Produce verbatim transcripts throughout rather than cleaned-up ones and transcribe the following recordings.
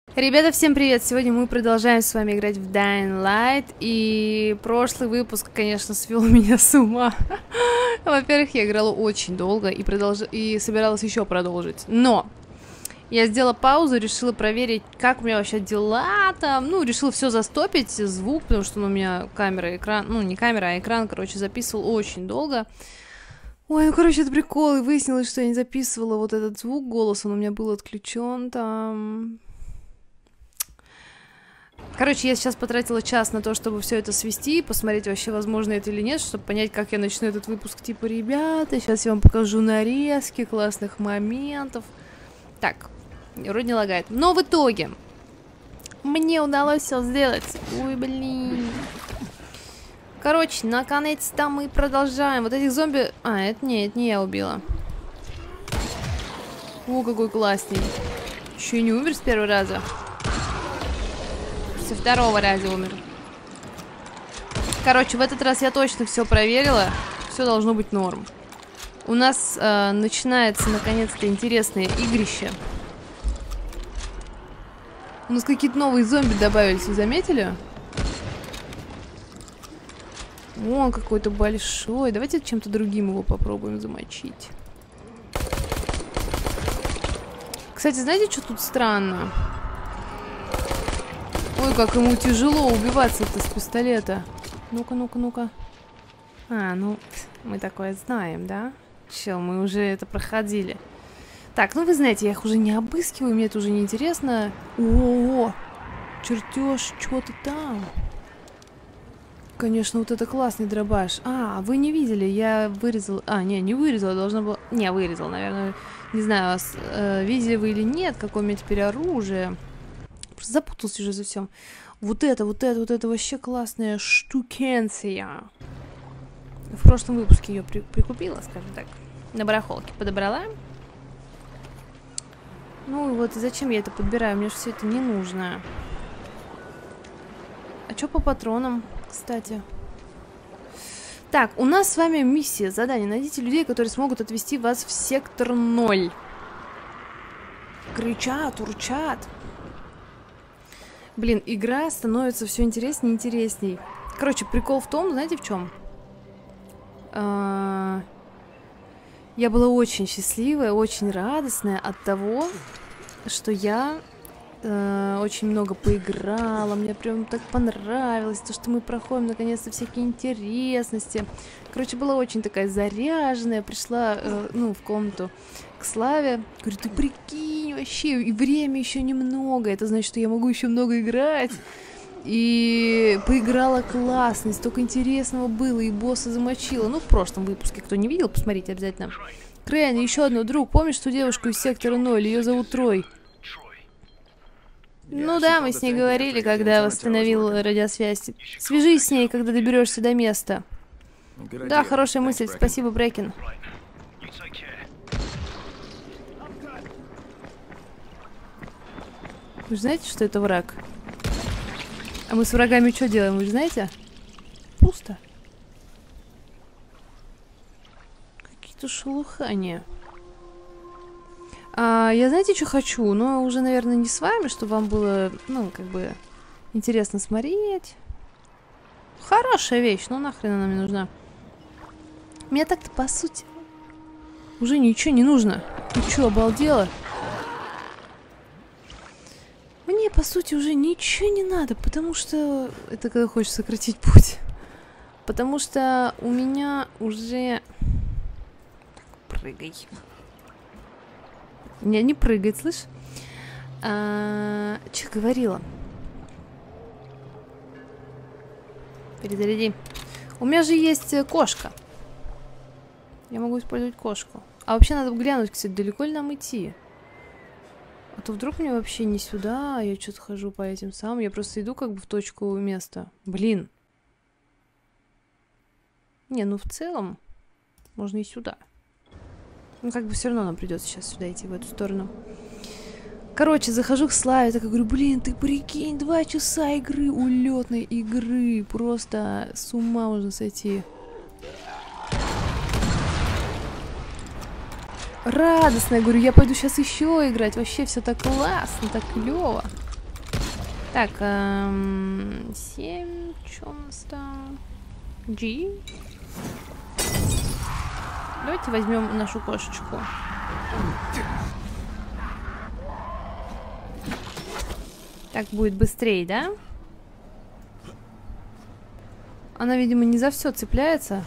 Ребята, всем привет! Сегодня мы продолжаем с вами играть в Dying Light. И прошлый выпуск, конечно, свел меня с ума. Во-первых, я играла очень долго и, продолж... и собиралась еще продолжить. Но я сделала паузу, решила проверить, как у меня вообще дела там. Ну, решила все застопить, звук, потому что ну, у меня камера, экран... Ну, не камера, а экран, короче, записывал очень долго. Ой, ну, короче, это прикол. И выяснилось, что я не записывала вот этот звук, голос, он у меня был отключен там... Короче, я сейчас потратила час на то, чтобы все это свести, посмотреть вообще, возможно это или нет, чтобы понять, как я начну этот выпуск. Типа, ребята, сейчас я вам покажу нарезки классных моментов. Так, вроде не лагает. Но в итоге мне удалось все сделать. Ой, блин. Короче, наконец-то мы продолжаем. Вот этих зомби... А, это не, это не я убила. О, какой классный. Еще и не умер с первого раза. Со второго раза умер. Короче, в этот раз я точно все проверила. Все должно быть норм. У нас э, начинается наконец-то интересное игрище. У нас какие-то новые зомби добавились, вы заметили? Он какой-то большой. Давайте чем-то другим его попробуем замочить. Кстати, знаете, что тут странно? Ой, как ему тяжело убиваться-то с пистолета. Ну-ка, ну-ка, ну-ка. А, ну, мы такое знаем, да? Чел, мы уже это проходили. Так, ну вы знаете, я их уже не обыскиваю, мне это уже не интересно. О-о-о! Чертеж, что-то там. Конечно, вот это классный дробаш. А, вы не видели, я вырезала... А, не, не вырезала, должна была... Не, вырезала, наверное. Не знаю, вас, э, видели вы или нет, какое у меня теперь оружие. Просто запутался уже за всем. Вот это, вот это, вот это вообще классная штукенция. В прошлом выпуске ее при прикупила, скажем так. На барахолке подобрала. Ну и вот зачем я это подбираю? Мне же все это не нужно. А что по патронам, кстати? Так, у нас с вами миссия, задание. Найдите людей, которые смогут отвезти вас в сектор ноль. Кричат, урчат. Блин, игра становится все интереснее и интересней. Короче, прикол в том, знаете, в чем? А... Я была очень счастливая, очень радостная от того, что я э, очень много поиграла. Мне прям так понравилось, то, что мы проходим наконец-то всякие интересности. Короче, была очень такая заряженная. Пришла, э, ну, в комнату к Славе. Говорю, ты прикинь, вообще, и время еще немного. Это значит, что я могу еще много играть. И поиграла классно, столько интересного было, и босса замочила. Ну, в прошлом выпуске, кто не видел, посмотрите обязательно. Крейн, еще одну, друг, помнишь ту девушку из сектора ноль? Ее зовут Трой. Ну да, мы с ней говорили, когда восстановил радиосвязь. Свяжись с ней, когда доберешься до места. Да, хорошая мысль, спасибо, Брэкен. Вы же знаете, что это враг? А мы с врагами что делаем, вы же знаете? Пусто. Какие-то шелухания. А, я знаете, что хочу? Но уже, наверное, не с вами, чтобы вам было, ну, как бы, интересно смотреть. Хорошая вещь, но нахрен она мне нужна. Мне так-то, по сути, уже ничего не нужно. Ты что, обалдела? Мне, по сути, уже ничего не надо, потому что... Это когда хочешь сократить путь. Потому что у меня уже... Так, прыгай. Не, не прыгай, слышь? А, что говорила? Перезаряди. У меня же есть кошка. Я могу использовать кошку. А вообще надо глянуть, кстати, далеко ли нам идти? А то вдруг мне вообще не сюда, а я что-то хожу по этим самым. Я просто иду как бы в точку места. Блин. Не, ну в целом можно и сюда. Ну как бы все равно нам придется сейчас сюда идти, в эту сторону. Короче, захожу к Славе, так говорю, блин, ты прикинь, два часа игры, улетной игры. Просто с ума можно сойти. радостная, говорю, я пойду сейчас еще играть. Вообще все так классно, так клево. Так, эм, семь, что у нас там? G. Давайте возьмем нашу кошечку. Так будет быстрее, да? Она, видимо, не за все цепляется.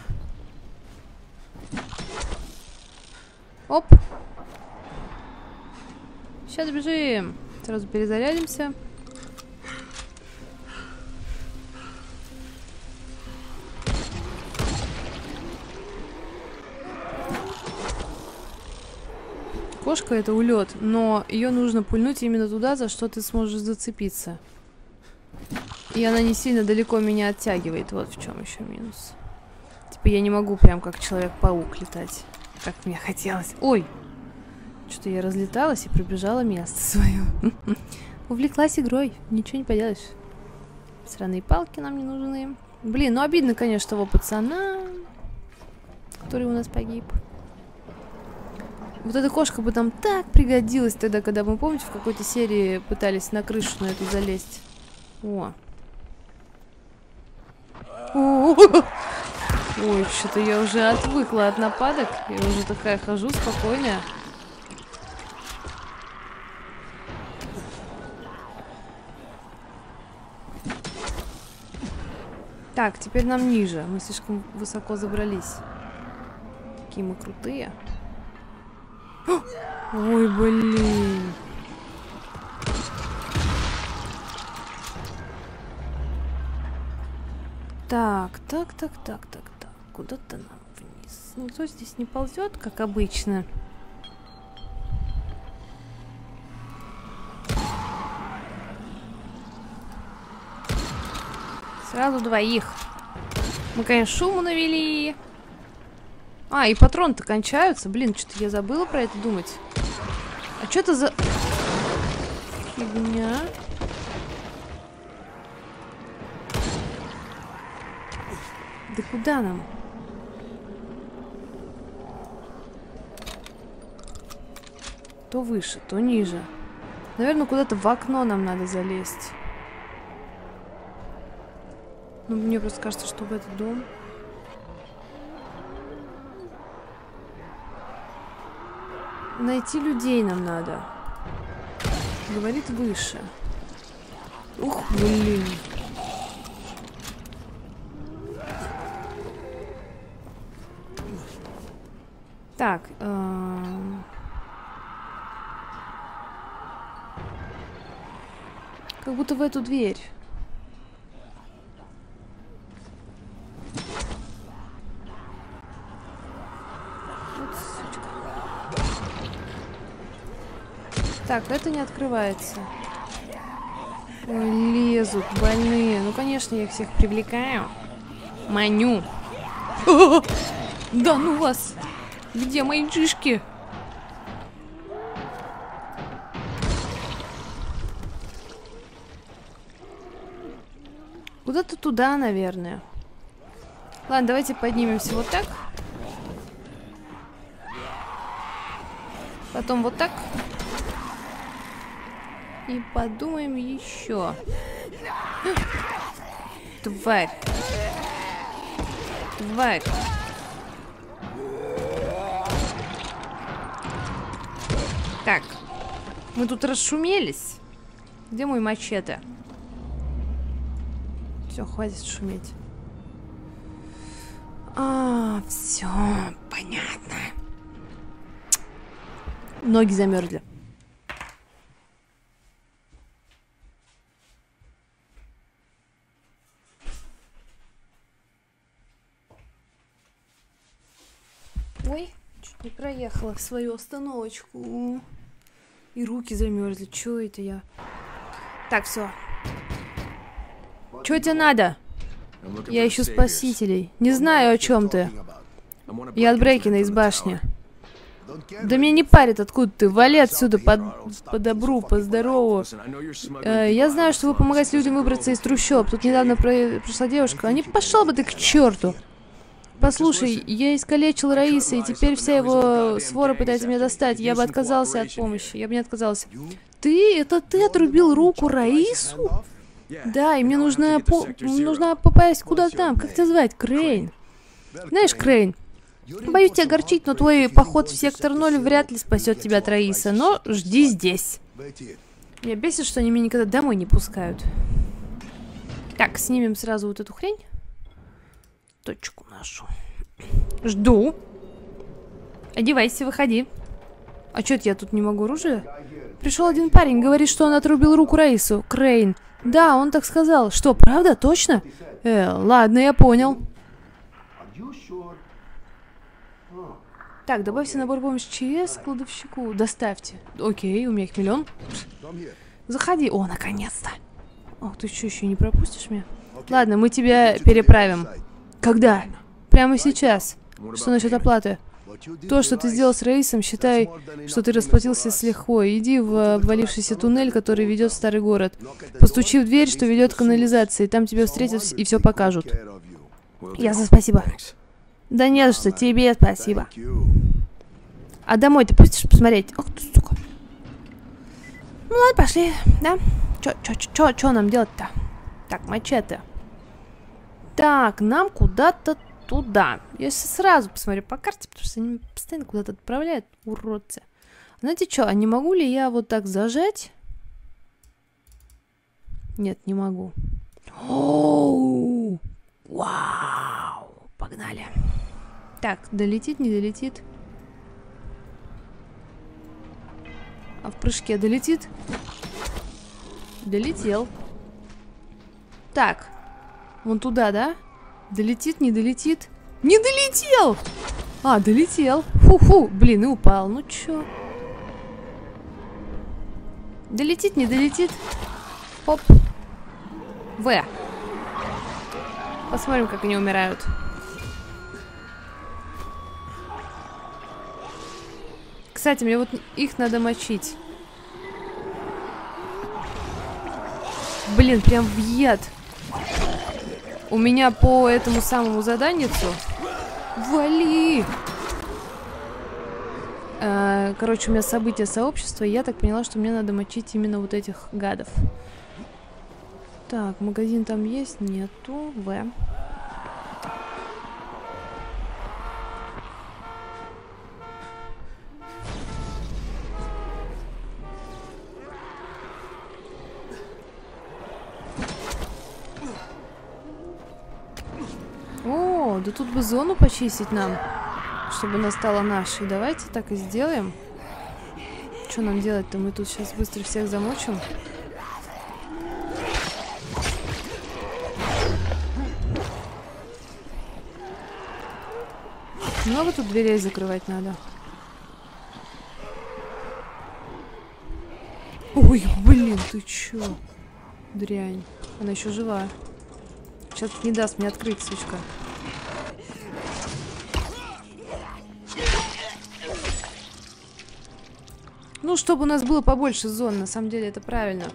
Оп. Сейчас бежим. Сразу перезарядимся. Кошка — это улет, но ее нужно пульнуть именно туда, за что ты сможешь зацепиться. И она не сильно далеко меня оттягивает. Вот в чем еще минус. Типа я не могу прям как Человек-паук летать, как мне хотелось. Ой! Что-то я разлеталась и пробежала место свое. Увлеклась игрой, ничего не поделаешь. Сраные палки нам не нужны. Блин, ну обидно, конечно, того пацана, который у нас погиб. Вот эта кошка бы там так пригодилась тогда, когда мы, помните, в какой-то серии пытались на крышу на эту залезть. О. Ой, что-то я уже отвыкла от нападок. Я уже такая хожу спокойная. Так, теперь нам ниже. Мы слишком высоко забрались. Какие мы крутые. Ой, блин. Так, так, так, так, так, так. Куда-то нам вниз. Никто здесь не ползет, как обычно. Сразу двоих. Мы, конечно, шуму навели. А, и патроны-то кончаются. Блин, что-то я забыла про это думать. А что это за фигня? Да куда нам? То выше, то ниже. Наверное, куда-то в окно нам надо залезть. Ну, мне просто кажется, что в этот дом. Найти людей нам надо. Говорит, выше. Ух, блин. Так. Э-э- как будто в эту дверь. Так, это не открывается. Ой, лезут, больные. Ну, конечно, я их всех привлекаю. Маню. О, да ну вас! Где мои джишки? Куда-то туда, наверное. Ладно, давайте поднимемся вот так. Потом вот так. И подумаем еще. Тварь. Тварь. Так. Мы тут расшумелись. Где мой мачете? Все, хватит шуметь. А, все, понятно. Ноги замерзли. Ой, чуть не проехала в свою остановочку. И руки замерзли. Чё это я? Так, все. Чё тебе надо? Я ищу спасителей. Не знаю, о чем ты. Я от Брейкена из башни. Да меня не парит, откуда ты. Вали отсюда по, по добру, по здорову. Э, я знаю, что вы помогаете людям выбраться из трущоб. Тут недавно про... прошла девушка. А не пошел бы ты к черту. Послушай, я искалечил Раиса, и теперь вся его свора пытается меня достать. Я бы отказался от помощи. Я бы не отказался. Ты? Это ты отрубил руку Раису? Да, и мне нужно, по... нужно попасть куда-то там. Как тебя звать? Крейн. Знаешь, Крейн, боюсь тебя огорчить, но твой поход в сектор ноль вряд ли спасет тебя от Раиса. Но жди здесь. Меня бесит, что они меня никогда домой не пускают. Так, снимем сразу вот эту хрень. Точку нашу. Жду. Одевайся, выходи. А чё это я тут не могу оружие? Пришел один парень, говорит, что он отрубил руку Раису. Крейн. Да, он так сказал. Что, правда? Точно? Э, ладно, я понял. Так, добавьте набор помощи ЧС к кладовщику. Доставьте. Окей, у меня их миллион. Заходи. О, наконец-то. Ох, ты что, еще не пропустишь меня? Ладно, мы тебя переправим. Когда? Прямо сейчас. Что насчет оплаты? То, что ты сделал с Раисом, считай, что ты расплатился с лихвой. Иди в обвалившийся туннель, который ведет в старый город. Постучи в дверь, что ведет к канализации. Там тебя встретят и все покажут. Ясно, спасибо. Да не за что, тебе спасибо. А домой ты пустишь посмотреть? Ох ты, сука. Ну ладно, пошли, да? Чё, чё, чё, чё нам делать-то? Так, мачете. Так, нам куда-то туда. Я сейчас сразу посмотрю по карте, потому что они постоянно куда-то отправляют, уродцы. Знаете что, а не могу ли я вот так зажать? Нет, не могу. Оу! Вау! Погнали. Так, долетит, не долетит. А в прыжке долетит? Долетел. Так. Вон туда, да? Долетит, не долетит? Не долетел! А, долетел. Фу-фу. Блин, и упал. Ну чё? Долетит, не долетит? Хоп. В. Посмотрим, как они умирают. Кстати, мне вот их надо мочить. Блин, прям в яд. У меня по этому самому заданницу. Вали! А, короче, у меня события сообщества, и я так поняла, что мне надо мочить именно вот этих гадов. Так, магазин там есть? Нету. В. О, да тут бы зону почистить нам, чтобы она стала нашей. Давайте так и сделаем. Что нам делать-то? Мы тут сейчас быстро всех замочим. Много тут дверей закрывать надо. Ой, блин, ты чё? Дрянь. Она еще жива. Сейчас не даст мне открыть, сучка. Ну, чтобы у нас было побольше зон, на самом деле это правильно.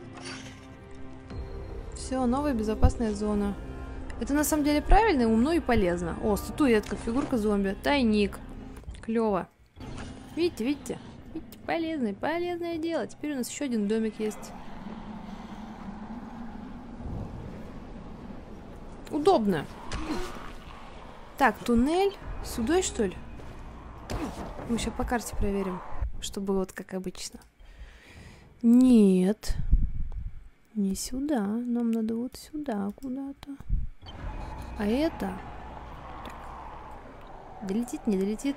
Все, новая безопасная зона. Это на самом деле правильно, умно и полезно. О, статуэтка, фигурка зомби, тайник. Клево. Видите, видите? Видите, полезное, полезное дело. Теперь у нас еще один домик есть. Удобно. Так, туннель. Сюда, что ли? Мы сейчас по карте проверим, чтобы вот как обычно. Нет. Не сюда. Нам надо вот сюда куда-то. А это... Так. Долетит, не долетит?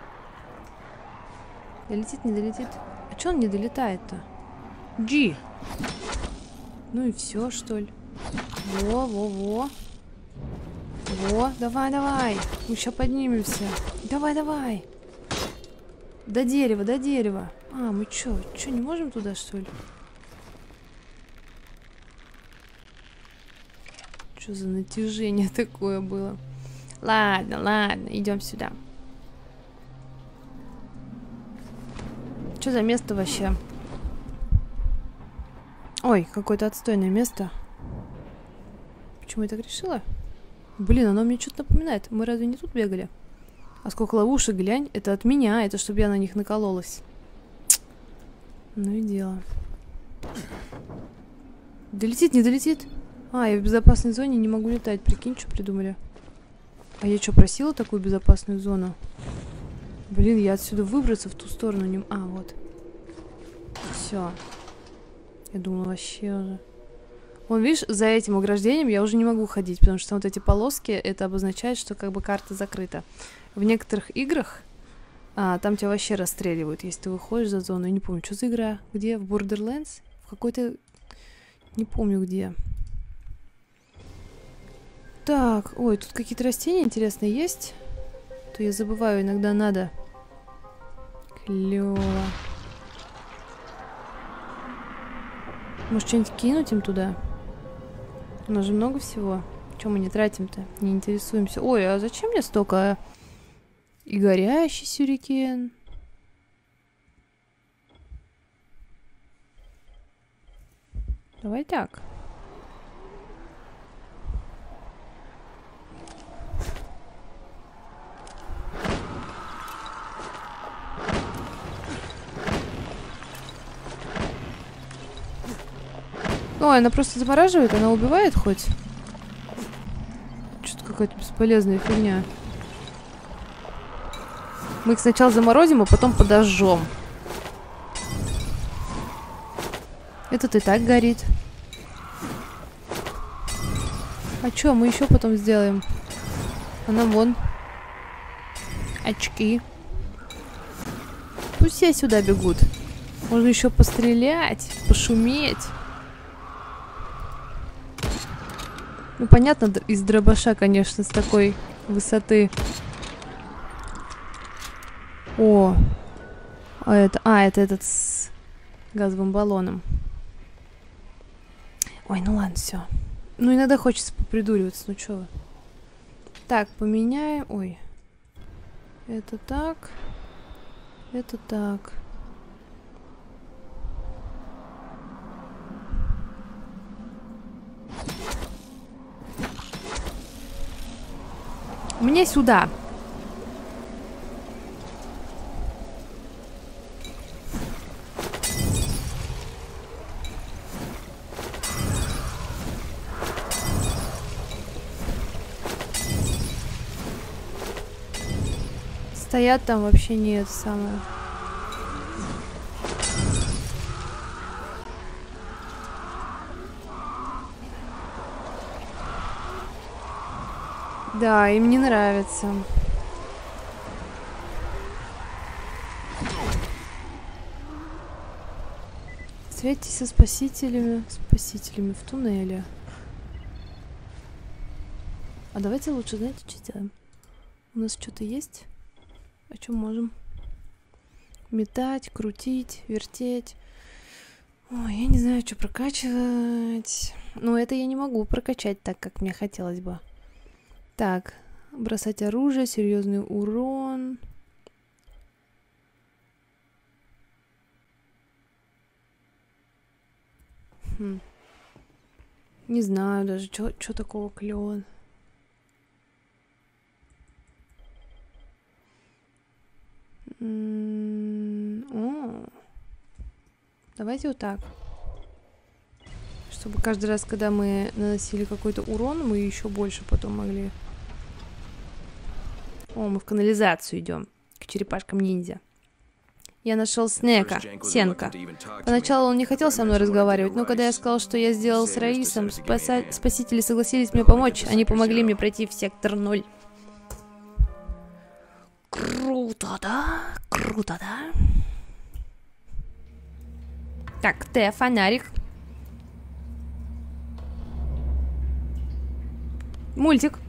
Долетит, не долетит? А чё он не долетает-то? G. Ну и все, что ли? Во, во, во. Во, давай, давай. Мы сейчас поднимемся. Давай, давай. До дерева, до дерева. А, мы чё? Чё, не можем туда, что ли? Что за натяжение такое было? Ладно, ладно, идем сюда. Что за место вообще? Ой, какое-то отстойное место. Почему я так решила? Блин, оно мне что-то напоминает. Мы разве не тут бегали? А сколько ловушек, глянь. Это от меня, это чтобы я на них накололась. Ну и дело. Долетит, не долетит? А, я в безопасной зоне не могу летать. Прикинь, что придумали. А я что, просила такую безопасную зону? Блин, я отсюда выбраться в ту сторону не... А, вот. Все. Я думала вообще уже... Вон, видишь, за этим ограждением я уже не могу ходить, потому что вот эти полоски, это обозначает, что как бы карта закрыта. В некоторых играх а, там тебя вообще расстреливают, если ты выходишь за зону. Я не помню, что за игра? Где? В Borderlands? В какой-то... Не помню где. Так, ой, тут какие-то растения интересные есть. То я забываю, иногда надо. Клево. Может, что-нибудь кинуть им туда? У нас же много всего. Чем мы не тратим-то? Не интересуемся. Ой, а зачем мне столько? И горящий сюрикен. Давай так. Ой, она просто замораживает, она убивает хоть? Что-то какая-то бесполезная фигня. Мы их сначала заморозим, а потом подожжем. Этот и так горит. А что, мы еще потом сделаем? А нам вон очки. Пусть все сюда бегут. Можно еще пострелять, пошуметь. Ну, понятно, из дробаша, конечно, с такой высоты. О! А это... А, это этот с газовым баллоном. Ой, ну ладно, все. Ну, иногда хочется попридуриваться, ну чё вы. Так, поменяем... Ой. Это так. Это так. Мне сюда. Стоят там вообще нет самое. Да, им не нравится. Встретитесь со спасителями, спасителями в туннеле. А давайте лучше, знаете, что сделаем? У нас что-то есть? О чем можем? Метать, крутить, вертеть. Ой, я не знаю, что прокачивать. Но это я не могу прокачать так, как мне хотелось бы. Так, бросать оружие, серьезный урон. Хм. Не знаю даже, что такого клёвого. О, давайте вот так. Чтобы каждый раз, когда мы наносили какой-то урон, мы еще больше потом могли. О, мы в канализацию идем. К черепашкам-ниндзя. Я нашел Снека, Сенка. Поначалу он не хотел со мной разговаривать, но когда я сказал, что я сделал с Раисом, спаса... спасители согласились мне помочь. Они помогли мне пройти в сектор ноль. Круто, да? Круто, да? Так, Т, фонарик. Мультик.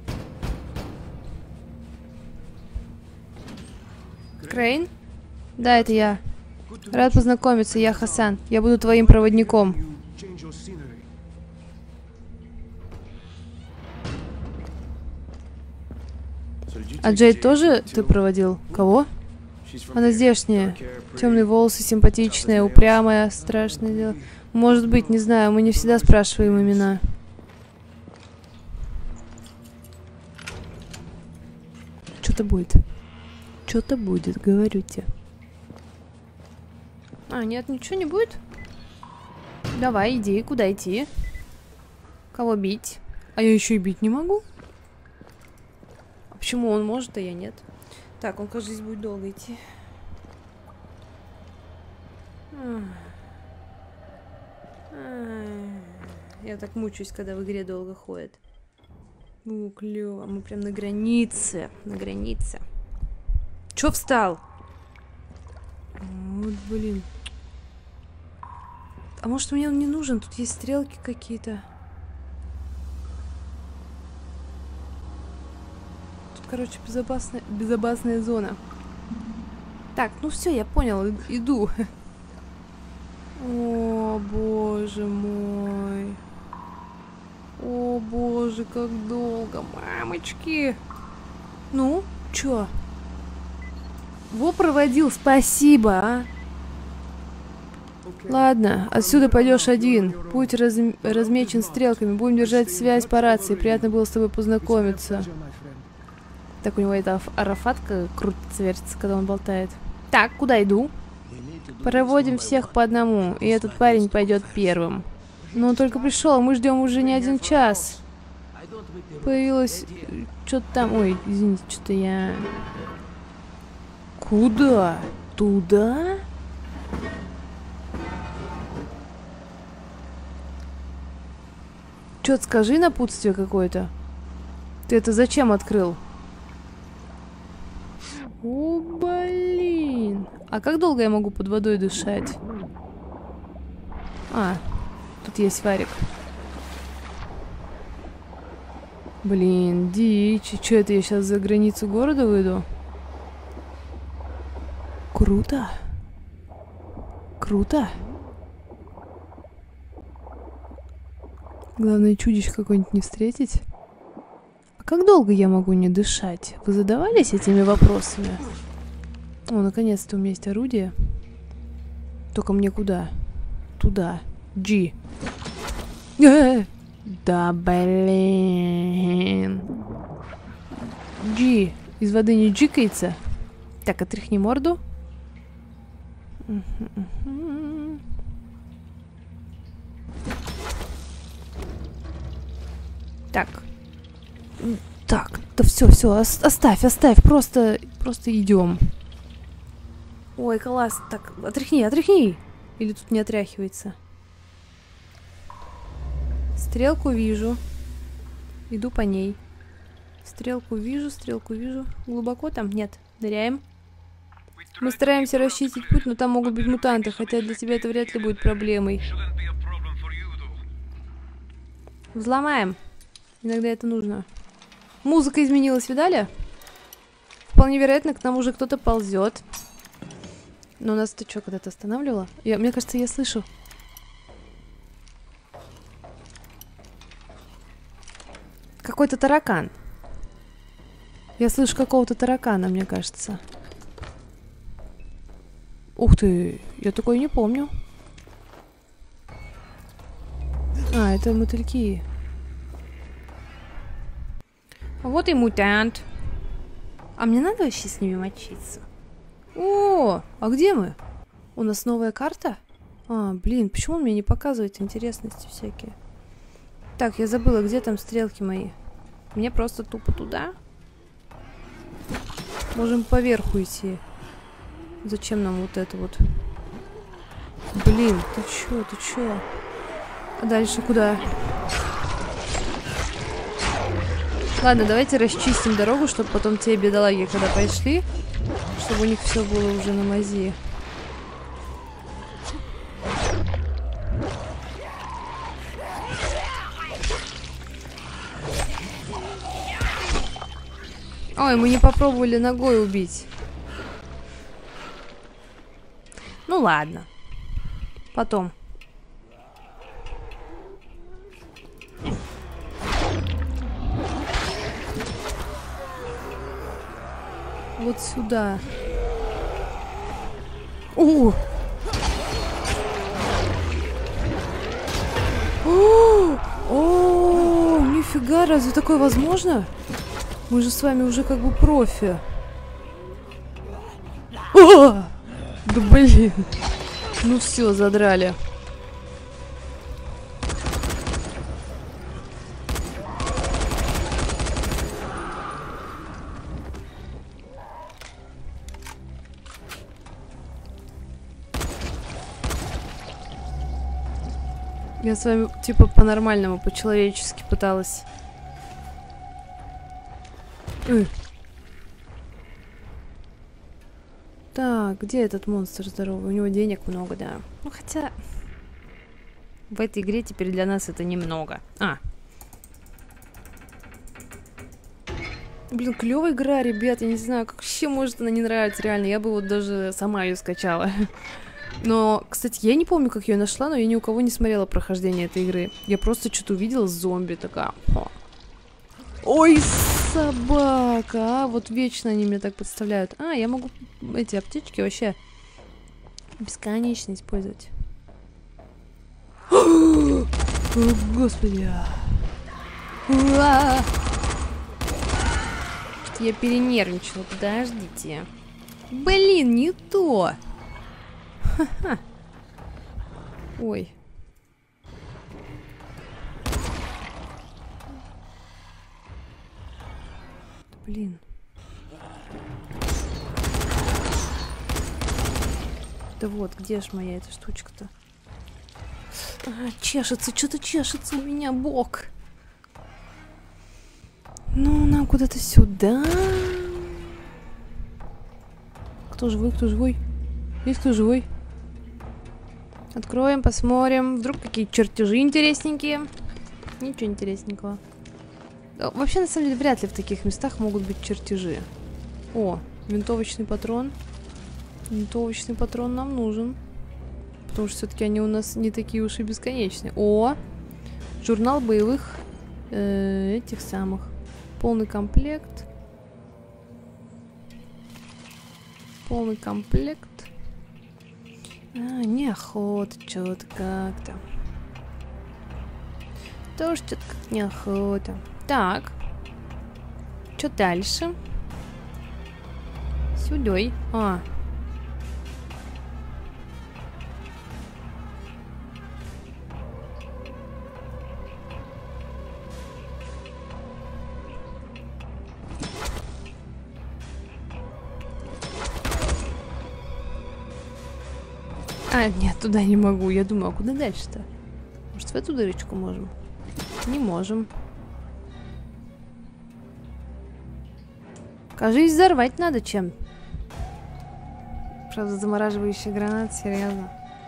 Крейн? Да, это я. Рад познакомиться, я Хасан. Я буду твоим проводником. А Джейд тоже ты проводил? Кого? Она здешняя. Темные волосы, симпатичная, упрямая, страшное дело. Может быть, не знаю, мы не всегда спрашиваем имена. Что-то будет. Что-то будет, говорю тебе. А, нет, ничего не будет? Давай, иди. Куда идти? Кого бить? А я еще и бить не могу? А почему он может, а я нет? Так, он, кажется, здесь будет долго идти. Я так мучаюсь, когда в игре долго ходит. Ну, клево. Мы прям на границе. На границе. Чё встал? Вот, блин. А может, мне он не нужен? Тут есть стрелки какие-то. Тут, короче, безопасная, безопасная зона. Так, ну все, я понял. Иду. О, боже мой. О, боже, как долго. Мамочки. Ну, чё? Во проводил, спасибо, а. Ладно, отсюда пойдешь один. Путь раз... размечен стрелками. Будем держать связь по рации. Приятно было с тобой познакомиться. Так, у него эта арафатка крутится, вертится, когда он болтает. Так, куда иду? Проводим всех по одному, и этот парень пойдет первым. Но он только пришел, мы ждем уже не один час. Появилось что-то там. Ой, извините, что-то я... Куда? Туда? Чё-то скажи, напутствие какое-то. Ты это зачем открыл? О, блин. А как долго я могу под водой дышать? А, тут есть фарик. Блин, дичь. Чё это, я сейчас за границу города выйду? Круто. Круто. Главное, чудищ какой-нибудь не встретить. А как долго я могу не дышать? Вы задавались этими вопросами? О, наконец-то у меня есть орудие. Только мне куда? Туда. G. Э-э-э. Да, блин. G. Из воды не джикается? Так, отряхни морду. Так. Так, да все, все, оставь, оставь, просто, просто идем. Ой, класс. Так, отряхни, отряхни. Или тут не отряхивается? Стрелку вижу. Иду по ней. Стрелку вижу, стрелку вижу. Глубоко там? Нет. Ныряем. Мы стараемся расчистить путь, но там могут быть мутанты, хотя для тебя это вряд ли будет проблемой. Взломаем. Иногда это нужно. Музыка изменилась, видали? Вполне вероятно, к нам уже кто-то ползет. Но нас ты что, когда-то останавливала? Я, мне кажется, я слышу. Какой-то таракан. Я слышу какого-то таракана, мне кажется. Ух ты, я такое не помню. А, это мотыльки. Вот и мутант. А мне надо вообще с ними мочиться? О, а где мы? У нас новая карта? А, блин, почему он мне не показывает интересности всякие? Так, я забыла, где там стрелки мои. Мне просто тупо туда. Можем поверху идти. Зачем нам вот это вот? Блин, ты чё, ты чё? А дальше куда? Ладно, давайте расчистим дорогу, чтобы потом те бедолаги, когда пошли, чтобы у них все было уже на мази. Ой, мы не попробовали ногой убить. Ну ладно. Потом. Вот сюда. О! О! О! Нифига, разве такое возможно? Мы же с вами уже как бы профи. О! Да блин. Ну все, задрали. Я с вами, типа, по-нормальному, по-человечески пыталась. Ой. Так, где этот монстр здоровый? У него денег много, да. Ну, хотя... В этой игре теперь для нас это немного. А. Блин, клевая игра, ребят. Я не знаю, как вообще может она не нравиться, реально. Я бы вот даже сама ее скачала. Но, кстати, я не помню, как я ее нашла, но я ни у кого не смотрела прохождение этой игры. Я просто что-то увидела зомби, такая... О. Ой, собака, а? Вот вечно они меня так подставляют. А, я могу эти аптечки вообще бесконечно использовать. О, господи. Уа! Я перенервничала, подождите. Блин, не то. Ха-ха. Ой. Блин. Да вот, где ж моя эта штучка-то? А, чешется, что-то чешется у меня бок. Ну, нам куда-то сюда. Кто живой, кто живой? Есть кто живой? Откроем, посмотрим. Вдруг какие чертежи интересненькие. Ничего интересненького. Вообще, на самом деле, вряд ли в таких местах могут быть чертежи. О, винтовочный патрон. Винтовочный патрон нам нужен. Потому что все-таки они у нас не такие уж и бесконечные. О, журнал боевых э, этих самых. Полный комплект. Полный комплект. А, неохота что-то как-то. Тоже что-то как неохота. Так. Что дальше? Сюдой. А. А, нет, туда не могу. Я думаю, а куда дальше-то? Может, в эту дырочку можем? Не можем. Кажись, взорвать надо чем. Правда, замораживающий гранат, серьезно.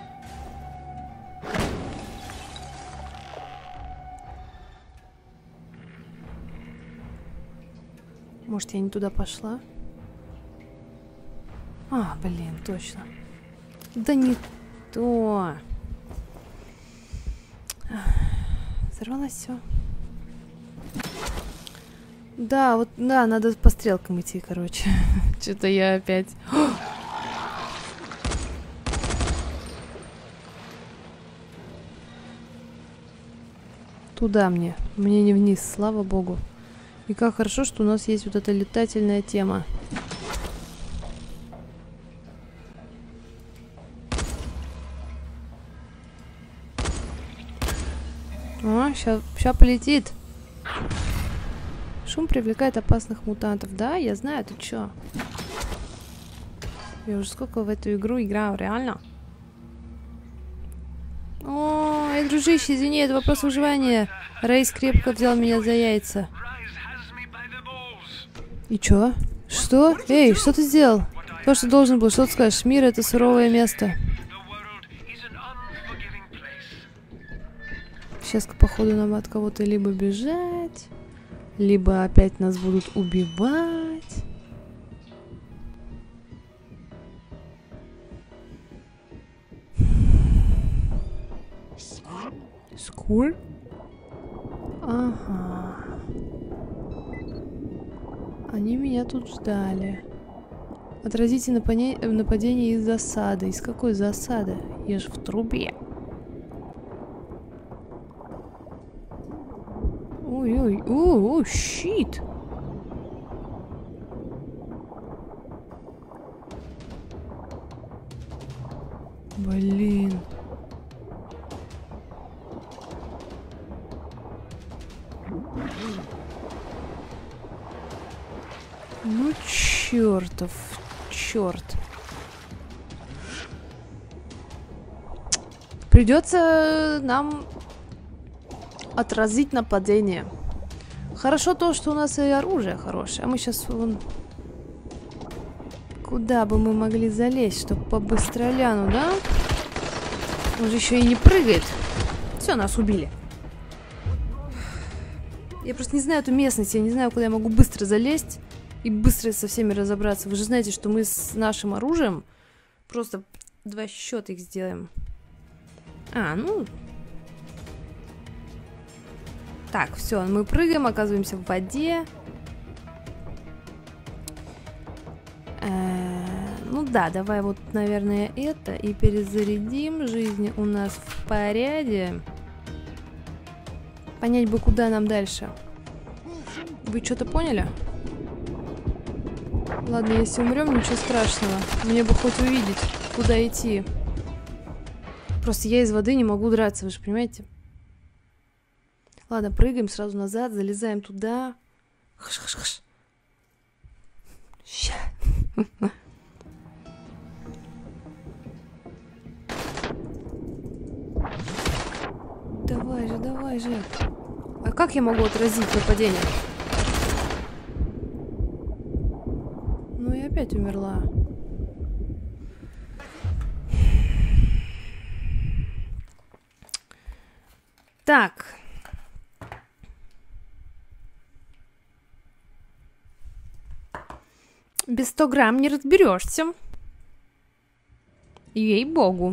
Может, я не туда пошла? А, блин, точно. Да не то. Взорвалось все. Да, вот, да, надо по стрелкам идти, короче. Что-то я опять... Туда мне. Мне не вниз, слава богу. И как хорошо, что у нас есть вот эта летательная тема. О, сейчас полетит. Шум привлекает опасных мутантов. Да, я знаю, ты чё? Я уже сколько в эту игру играю, реально? О, эй, дружище, извини, это вопрос выживания. Рейс крепко взял меня за яйца. И чё? Что? Эй, что ты сделал? То, что должен был, что ты скажешь? Мир — это суровое место. Сейчас, походу, нам от кого-то либо бежать, либо опять нас будут убивать. Скуль? Ага. Они меня тут ждали. Отразите нападение, нападение из засады. Из какой засады? Я же в трубе. Ой-ой, о, о, щит. Блин. Ну, чертов, черт. Придется нам отразить нападение. Хорошо то, что у нас и оружие хорошее. А мы сейчас вон... Куда бы мы могли залезть, чтобы побыстроляну, да? Он же еще и не прыгает. Все, нас убили. Я просто не знаю эту местность. Я не знаю, куда я могу быстро залезть и быстро со всеми разобраться. Вы же знаете, что мы с нашим оружием просто два счета их сделаем. А, ну... Так, все, мы прыгаем, оказываемся в воде. Э-э, ну да, давай вот, наверное, это и перезарядим. Жизнь у нас в порядке. Понять бы, куда нам дальше. Вы что-то поняли? Ладно, если умрем, ничего страшного. Мне бы хоть увидеть, куда идти. Просто я из воды не могу драться, вы же понимаете? Ладно, прыгаем сразу назад, залезаем туда. Хш-хш-хш. Ща. Давай же, давай же. А как я могу отразить нападение? Ну и опять умерла. Так. Без ста грамм не разберешься. Ей-богу.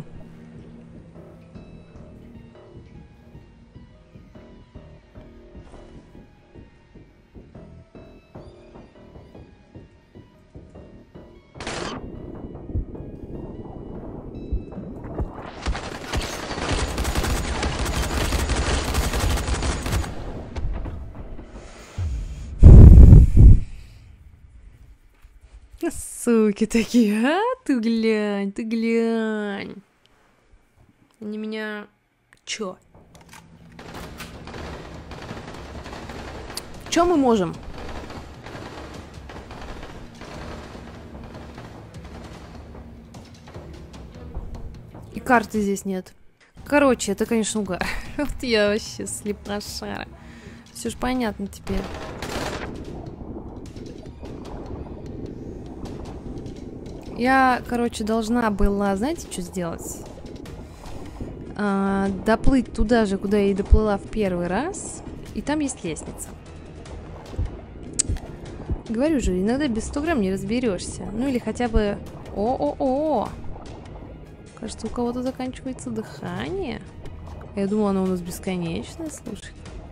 Суки такие, а? Ты глянь, ты глянь. Они меня... Чё? Чё мы можем? И карты здесь нет. Короче, это, конечно, угар. Вот я вообще слепошара. Все ж понятно теперь. Я, короче, должна была, знаете, что сделать? А, доплыть туда же, куда я и доплыла в первый раз. И там есть лестница. Говорю же, иногда без ста грамм не разберешься. Ну или хотя бы... О-о-о! Кажется, у кого-то заканчивается дыхание. Я думала, оно у нас бесконечное, слушай.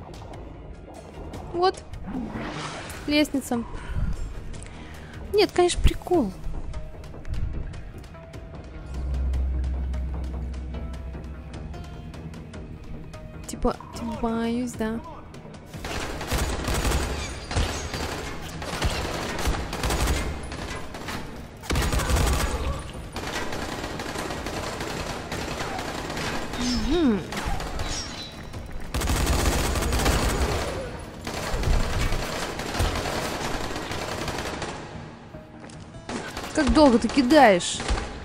Вот. Лестница. Нет, конечно, прикол. Типа, типа, боюсь, да. Угу. Как долго ты кидаешь?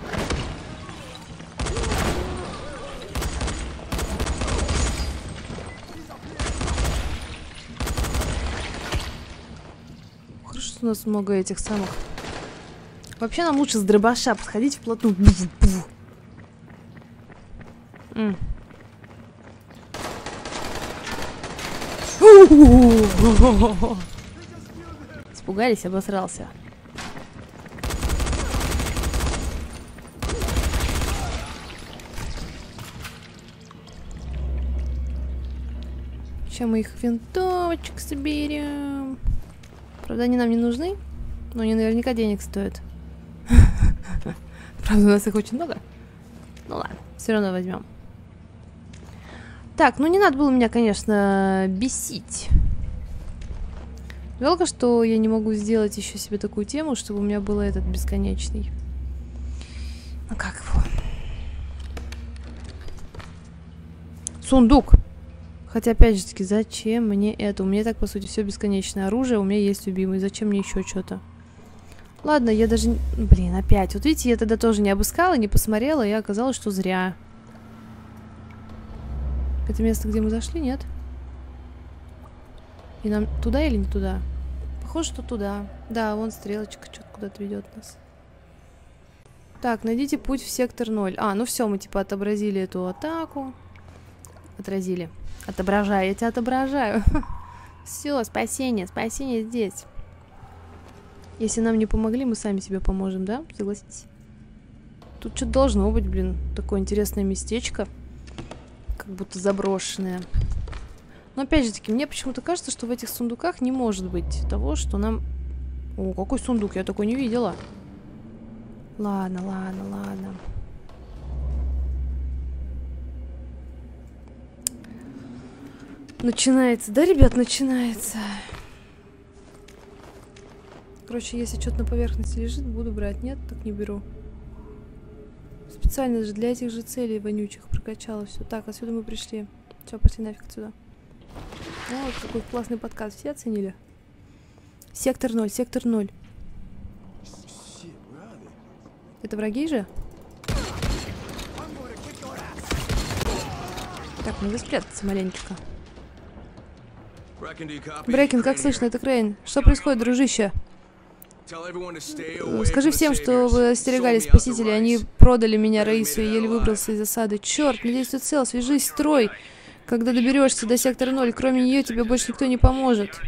Хорошо, что у нас много этих самых. Вообще нам лучше с дробаша подходить вплотную. Mm. Испугались, обосрался. Сейчас мы их винтовочек соберем. Правда, они нам не нужны, но они наверняка денег стоят. Правда, у нас их очень много. Ну ладно, все равно возьмем. Так, ну не надо было меня, конечно, бесить. Жалко, что я не могу сделать еще себе такую тему, чтобы у меня был этот бесконечный. Ну как его? Сундук. Хотя, опять же таки, зачем мне это? У меня так, по сути, все бесконечное оружие, у меня есть любимый. Зачем мне еще что-то? Ладно, я даже... Блин, опять. Вот видите, я тогда тоже не обыскала, не посмотрела, и оказалось, что зря. Это место, где мы зашли, нет? И нам туда или не туда? Похоже, что туда. Да, вон стрелочка что-то куда-то ведет нас. Так, найдите путь в сектор ноль. А, ну все, мы типа отобразили эту атаку. Отразили. Отображаю, я тебя отображаю. Все, спасение, спасение здесь. Если нам не помогли, мы сами себе поможем, да? Согласитесь? Тут что-то должно быть, блин, такое интересное местечко. Как будто заброшенное. Но опять же таки, мне почему-то кажется, что в этих сундуках не может быть того, что нам... О, какой сундук? Я такой не видела. Ладно, ладно, ладно. Начинается, да, ребят, начинается. Короче, если что-то на поверхности лежит, буду брать. Нет, так не беру. Специально же для этих же целей вонючих прокачала все. Так, отсюда мы пришли. Все, пошли нафиг отсюда. А, вот какой классный подкаст. Все оценили? Сектор ноль, сектор ноль. Это враги же? Так, надо спрятаться маленечко. Брейкен, как слышно? Это Крейн. Что происходит, дружище? Скажи всем, что вы остерегались спасителей. Они продали меня Раису и еле выбрался из засады. Черт, надеюсь, ты цел. Свяжись, строй. Когда доберешься до сектора ноль, кроме нее тебе больше никто не поможет.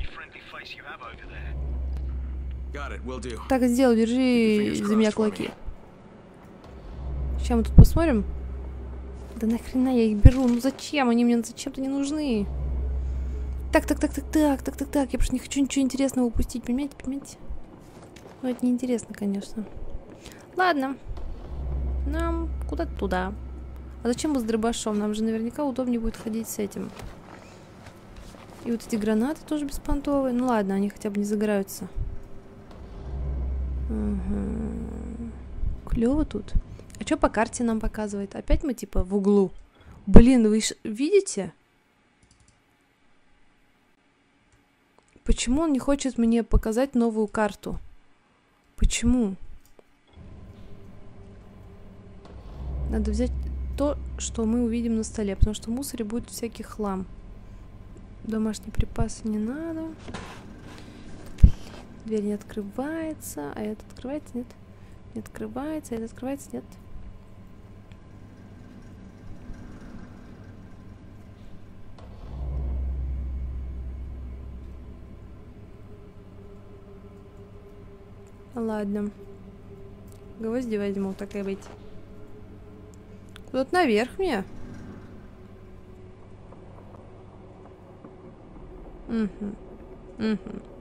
Так и сделал, держи за меня кулаки. Сейчас мы тут посмотрим. Да нахрена я их беру? Ну зачем? Они мне зачем-то не нужны. Так, так, так, так, так, так, так, так. Я просто не хочу ничего интересного упустить, понимаете, понимаете? Ну это неинтересно, конечно. Ладно. Нам куда-то туда. А зачем мы с дробашом? Нам же наверняка удобнее будет ходить с этим. И вот эти гранаты тоже беспонтовые. Ну ладно, они хотя бы не загораются. Угу. Клево тут. А что по карте нам показывает? Опять мы типа в углу. Блин, вы видите? Почему он не хочет мне показать новую карту? Почему? Надо взять то, что мы увидим на столе, потому что в мусоре будет всякий хлам. Домашние припасы не надо. Блин, дверь не открывается. А это открывается? Нет. Не открывается. А это открывается? Нет. Ладно. Гвозди возьму, так и быть. Куда-то наверх мне. Угу. Угу.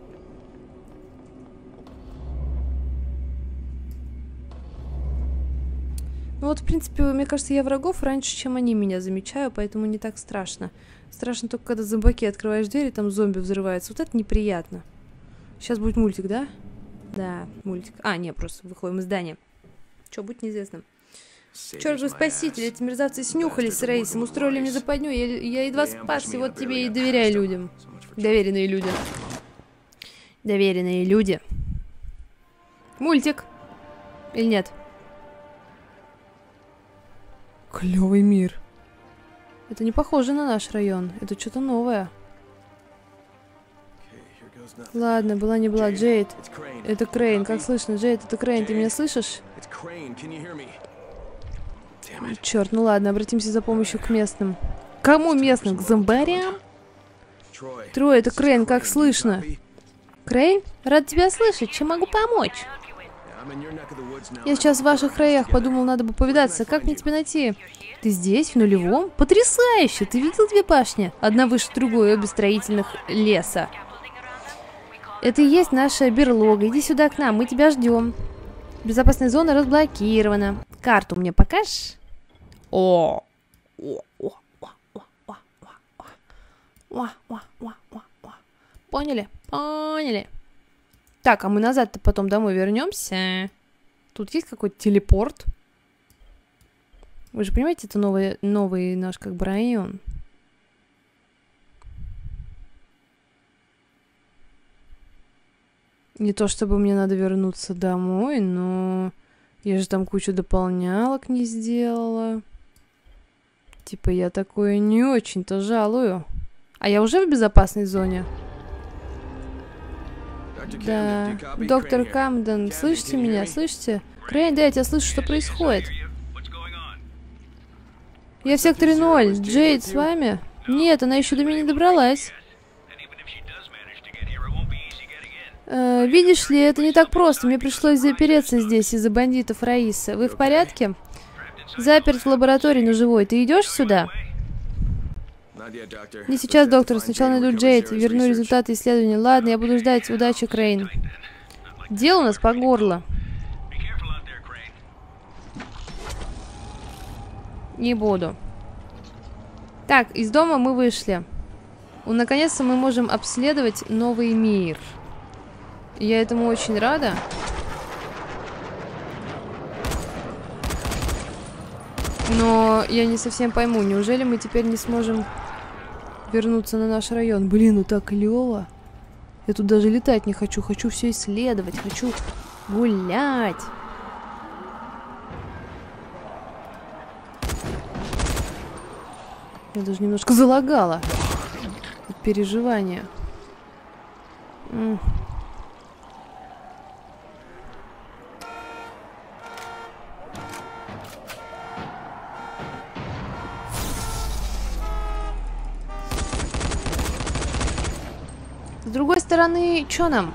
Ну вот, в принципе, мне кажется, я врагов раньше, чем они меня замечаю, поэтому не так страшно. Страшно только, когда зомбаки открываешь дверь, и там зомби взрывается. Вот это неприятно. Сейчас будет мультик, да? Да, мультик. А, не, просто выходим из здания. Что, будет неизвестно. Черт же спаситель, эти мерзавцы снюхались с Рейсом, устроили мне западню, я, я едва спас, и вот тебе и доверяю людям. Доверенные люди. Доверенные люди. Мультик. Или нет? Клевый мир. Это не похоже на наш район, это что-то новое. Ладно, была не была. Джейд, это Крейн. Как слышно? Джейд, это Крейн. Ты меня слышишь? Черт, ну ладно, обратимся за помощью к местным. Кому местным? К зомбарям? Трой, это Крейн. Как слышно? Крейн? Рад тебя слышать. Чем могу помочь? Я сейчас в ваших краях. Подумал, надо бы повидаться. Как мне тебя найти? Ты здесь, в нулевом? Потрясающе! Ты видел две башни? Одна выше другой, обе строительных леса. Это и есть наша берлога. Иди сюда к нам, мы тебя ждем. Безопасная зона разблокирована. Карту мне покажешь? О! О, о, о, о, о, о, о, о, о, о, о. Поняли? Поняли. Так, а мы назад-то потом домой вернемся. Тут есть какой-то телепорт. Вы же понимаете, это новый, новый наш как бы район. Не то чтобы мне надо вернуться домой, но я же там кучу дополнялок не сделала. Типа я такое не очень-то жалую. А я уже в безопасной зоне? Да. Доктор Камден, слышите меня? Слышите? Крейн, да, я тебя слышу, что происходит. Я в секторе ноль. Джейд с вами? Нет, она еще до меня не добралась. Э, видишь ли, это не так просто. Мне пришлось запереться здесь из-за бандитов Раисы. Вы в порядке? Заперт в лаборатории, но живой. Ты идешь сюда? Не сейчас, доктор. Сначала найду Джейд и верну результаты исследования. Ладно, я буду ждать. Удачи, Крейн. Дело у нас по горло. Не буду. Так, из дома мы вышли. Наконец-то мы можем обследовать новый мир. Я этому очень рада. Но я не совсем пойму, неужели мы теперь не сможем вернуться на наш район? Блин, ну так клево. Я тут даже летать не хочу. Хочу все исследовать. Хочу гулять. Я даже немножко залагала от переживания. М. С другой стороны, что нам?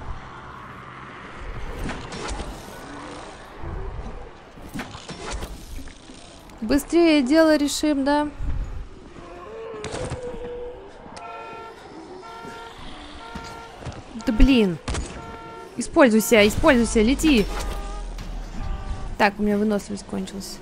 Быстрее дело решим, да? Да блин. Используйся, используйся, лети. Так, у меня выносливость кончилась.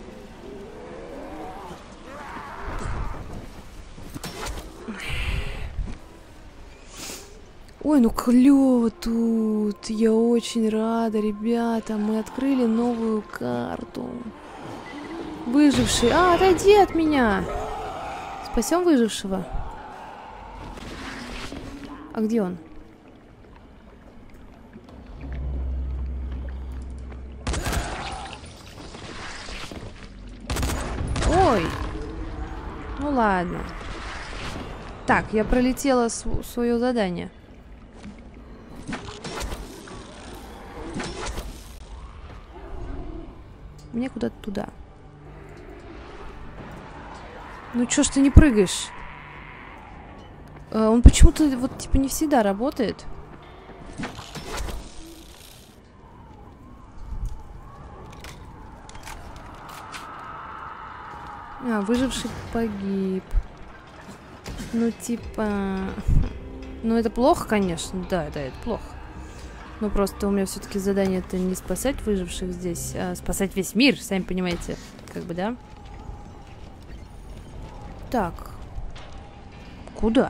Ой, ну клево тут. Я очень рада, ребята. Мы открыли новую карту. Выживший. А, отойди от меня. Спасем выжившего. А где он? Ой. Ну ладно. Так, я пролетела св- свое задание. Мне куда-то туда. Ну чё ж ты не прыгаешь? А, он почему-то вот типа не всегда работает. А, выживший погиб. Ну типа... Ну это плохо, конечно. Да, да, это плохо. Но просто у меня все-таки задание это не спасать выживших здесь, а спасать весь мир, сами понимаете. Как бы, да? Так. Куда?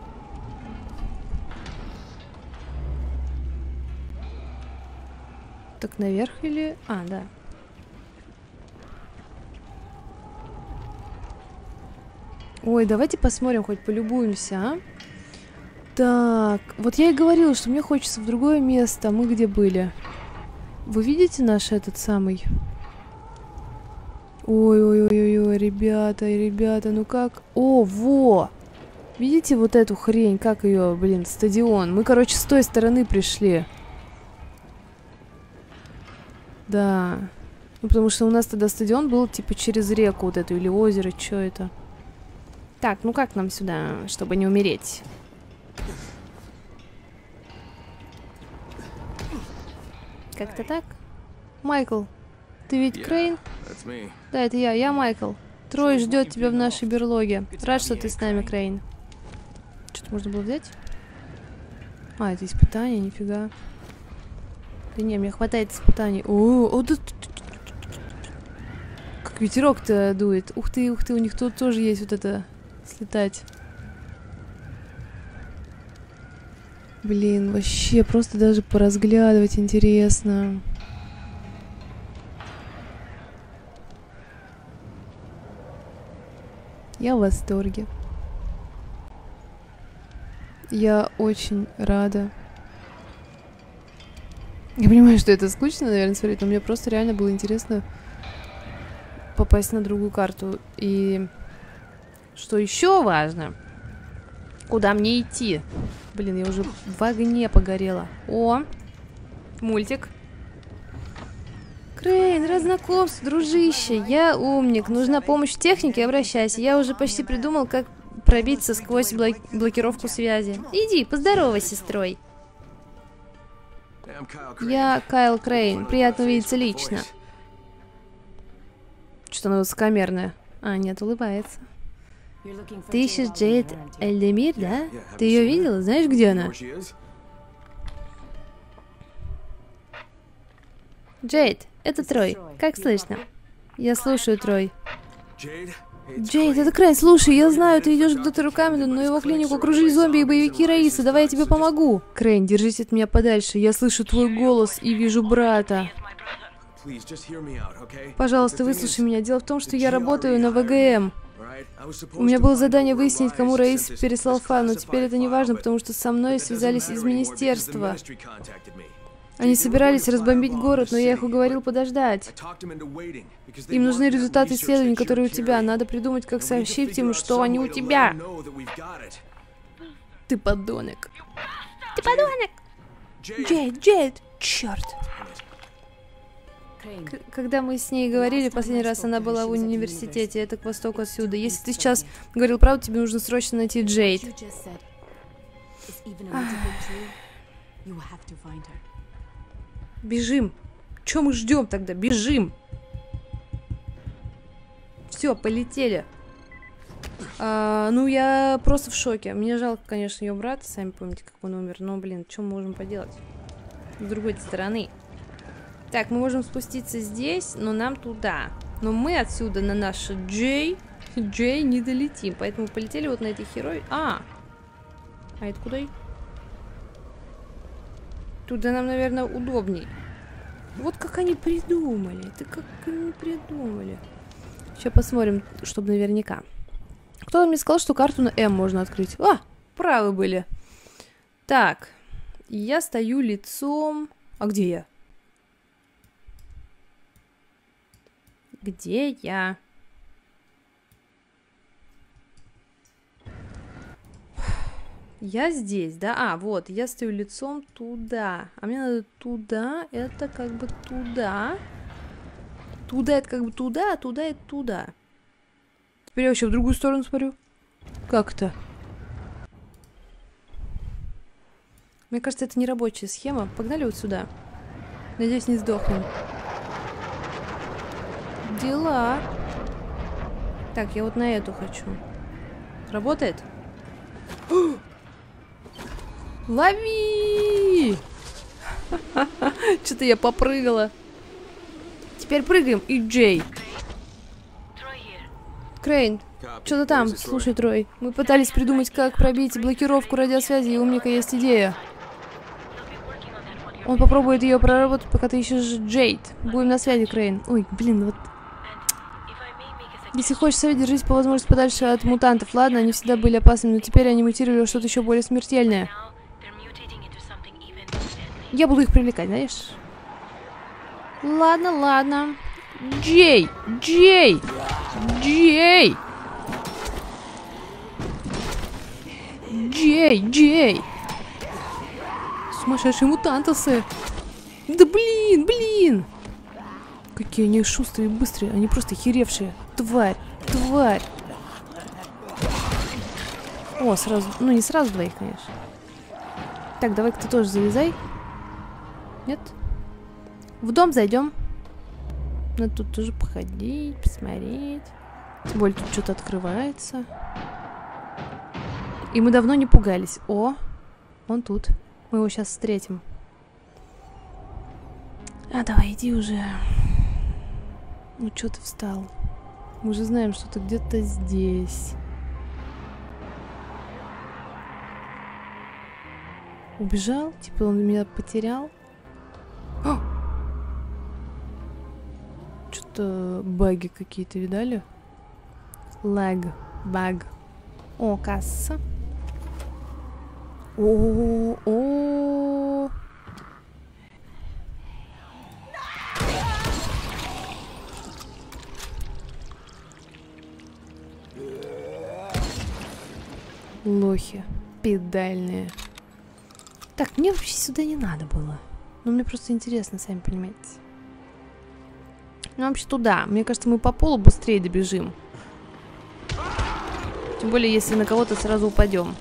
Так наверх или... А, да. Ой, давайте посмотрим, хоть полюбуемся, а? Так, вот я и говорила, что мне хочется в другое место. Мы где были? Вы видите наш этот самый? Ой-ой-ой-ой, ребята, ребята, ну как? О, во! Видите вот эту хрень? Как ее, блин, стадион? Мы, короче, с той стороны пришли. Да. Ну, потому что у нас тогда стадион был, типа, через реку вот эту, или озеро, что это? Так, ну как нам сюда, чтобы не умереть? Как-то так? Майкл, ты ведь yeah, Крейн? Да, это я, я Майкл. Трой ждет тебя в нашей берлоге. Рад, что ты с нами, Крейн. Что-то можно было взять? А, это испытание, нифига. Да не, мне хватает испытаний. О, о, да... Как ветерок-то дует. Ух ты, ух ты, у них тут тоже есть вот это... Слетать. Блин, вообще, просто даже поразглядывать интересно. Я в восторге. Я очень рада. Я понимаю, что это скучно, наверное, смотреть, но мне просто реально было интересно попасть на другую карту. И что еще важно, куда мне идти? Блин, я уже в огне погорела. О, мультик. Крейн, рад знакомству, дружище. Я умник. Нужна помощь в технике, обращайся. Я уже почти придумал, как пробиться сквозь блок блокировку связи. Иди, поздоровайся с сестрой. Я Кайл Крейн. Приятно увидеться лично. Что она высокомерная? А, нет, улыбается. Ты ищешь Джейд Эльдемир, да? Ты ее видела? Знаешь, где она? Джейд, это Трой. Как слышно? Я слушаю, Трой. Джейд, это Крейн, слушай, я знаю, ты идешь к доктору Камерону, но его клинику окружили зомби и боевики Раисы. Давай я тебе помогу. Крейн, держись от меня подальше. Я слышу твой голос и вижу брата. Пожалуйста, выслушай меня. Дело в том, что я работаю на вэ гэ эм. У меня было задание выяснить, кому Раис переслал файл, но теперь это не важно, потому что со мной связались из министерства. Они собирались разбомбить город, но я их уговорил подождать. Им нужны результаты исследований, которые у тебя. Надо придумать, как сообщить им, что они у тебя. Ты подонок. Ты подонок! Джейд, Джейд, черт. К когда мы с ней говорили последний раз, она была в университете, это к востоку отсюда. Если ты сейчас говорил правду, тебе нужно срочно найти Джейд. Бежим. Чё мы ждем тогда? Бежим. Все, полетели. А, ну, я просто в шоке. Мне жалко, конечно, ее брата. Сами помните, как он умер. Но, блин, что мы можем поделать? С другой стороны. Так, мы можем спуститься здесь, но нам туда. Но мы отсюда на наш Джей, Джей не долетим. Поэтому полетели вот на этой херой. А! А это куда? Туда нам, наверное, удобней. Вот как они придумали. Это как они придумали. Сейчас посмотрим, чтобы наверняка. Кто-то мне сказал, что карту на М можно открыть. А! Правы были. Так. Я стою лицом... А где я? Где я? Я здесь, да? А, вот, я стою лицом туда. А мне надо туда, это как бы туда. Туда это как бы туда, а туда это туда. Теперь я вообще в другую сторону смотрю. Как это? Мне кажется, это не рабочая схема. Погнали вот сюда. Надеюсь, не сдохнем. Дела. Так, я вот на эту хочу. Работает? Лови! Что-то я попрыгала. Теперь прыгаем. И Джей. Крейн, что-то там. Слушай, Трой. Мы пытались придумать, как пробить блокировку радиосвязи, и у Умника есть идея. Он попробует ее проработать, пока ты ищешь Джейд. Будем на связи, Крейн. Ой, блин, вот... Если хочешь совет, держись по возможности подальше от мутантов. Ладно, они всегда были опасными, но теперь они мутировали во что-то еще более смертельное. Я буду их привлекать, знаешь? Ладно, ладно. Джей! Джей! Джей! Джей! Джей! Сумасшедшие мутантосы! Да блин, блин! Какие они шустрые и быстрые, они просто херевшие. Тварь, тварь. О, сразу, ну не сразу двоих, конечно. Так, давай-ка ты тоже залезай. Нет? В дом зайдем. Надо тут тоже походить, посмотреть. Тем более тут что-то открывается. И мы давно не пугались. О, он тут. Мы его сейчас встретим. А, давай, иди уже. Ну, что ты встал? Мы уже знаем, что ты где-то здесь. Убежал? Типа он меня потерял? Что-то баги какие-то видали? Lag. Баг. О, касса. О-о-о. Лохи. Педальные. Так, мне вообще сюда не надо было. Но мне просто интересно, сами понимаете. Ну, вообще туда. Мне кажется, мы по полу быстрее добежим. Тем более, если на кого-то сразу упадем.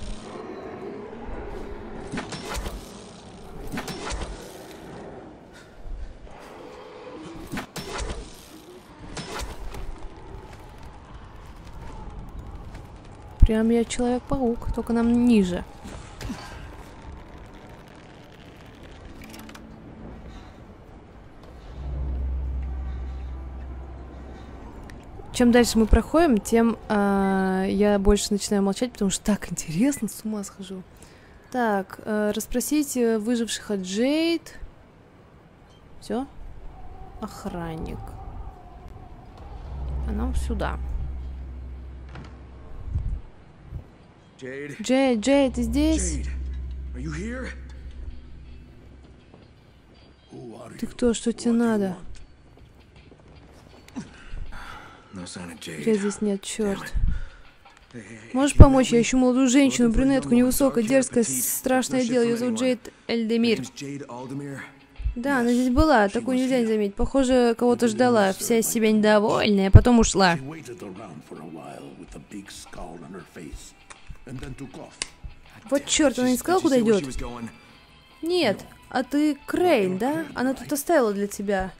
Прям я Человек-паук, только нам ниже. Чем дальше мы проходим, тем э, я больше начинаю молчать, потому что так интересно, с ума схожу. Так, э, расспросить выживших от Джейд. Все. Охранник. А нам сюда. Джейд, Джейд, ты здесь? Ты кто? Что тебе надо? Я здесь нет, черт. Можешь помочь? Я ищу молодую женщину, брюнетку, невысокая, дерзкая, страшное дело. Ее зовут Джейд Эльдемир. Да, она здесь была, такую нельзя не заметить. Похоже, кого-то ждала, вся из себя недовольная, а потом ушла. Вот черт, она не сказала, куда идет? Нет, а ты Крейн, да? Она тут оставила для тебя.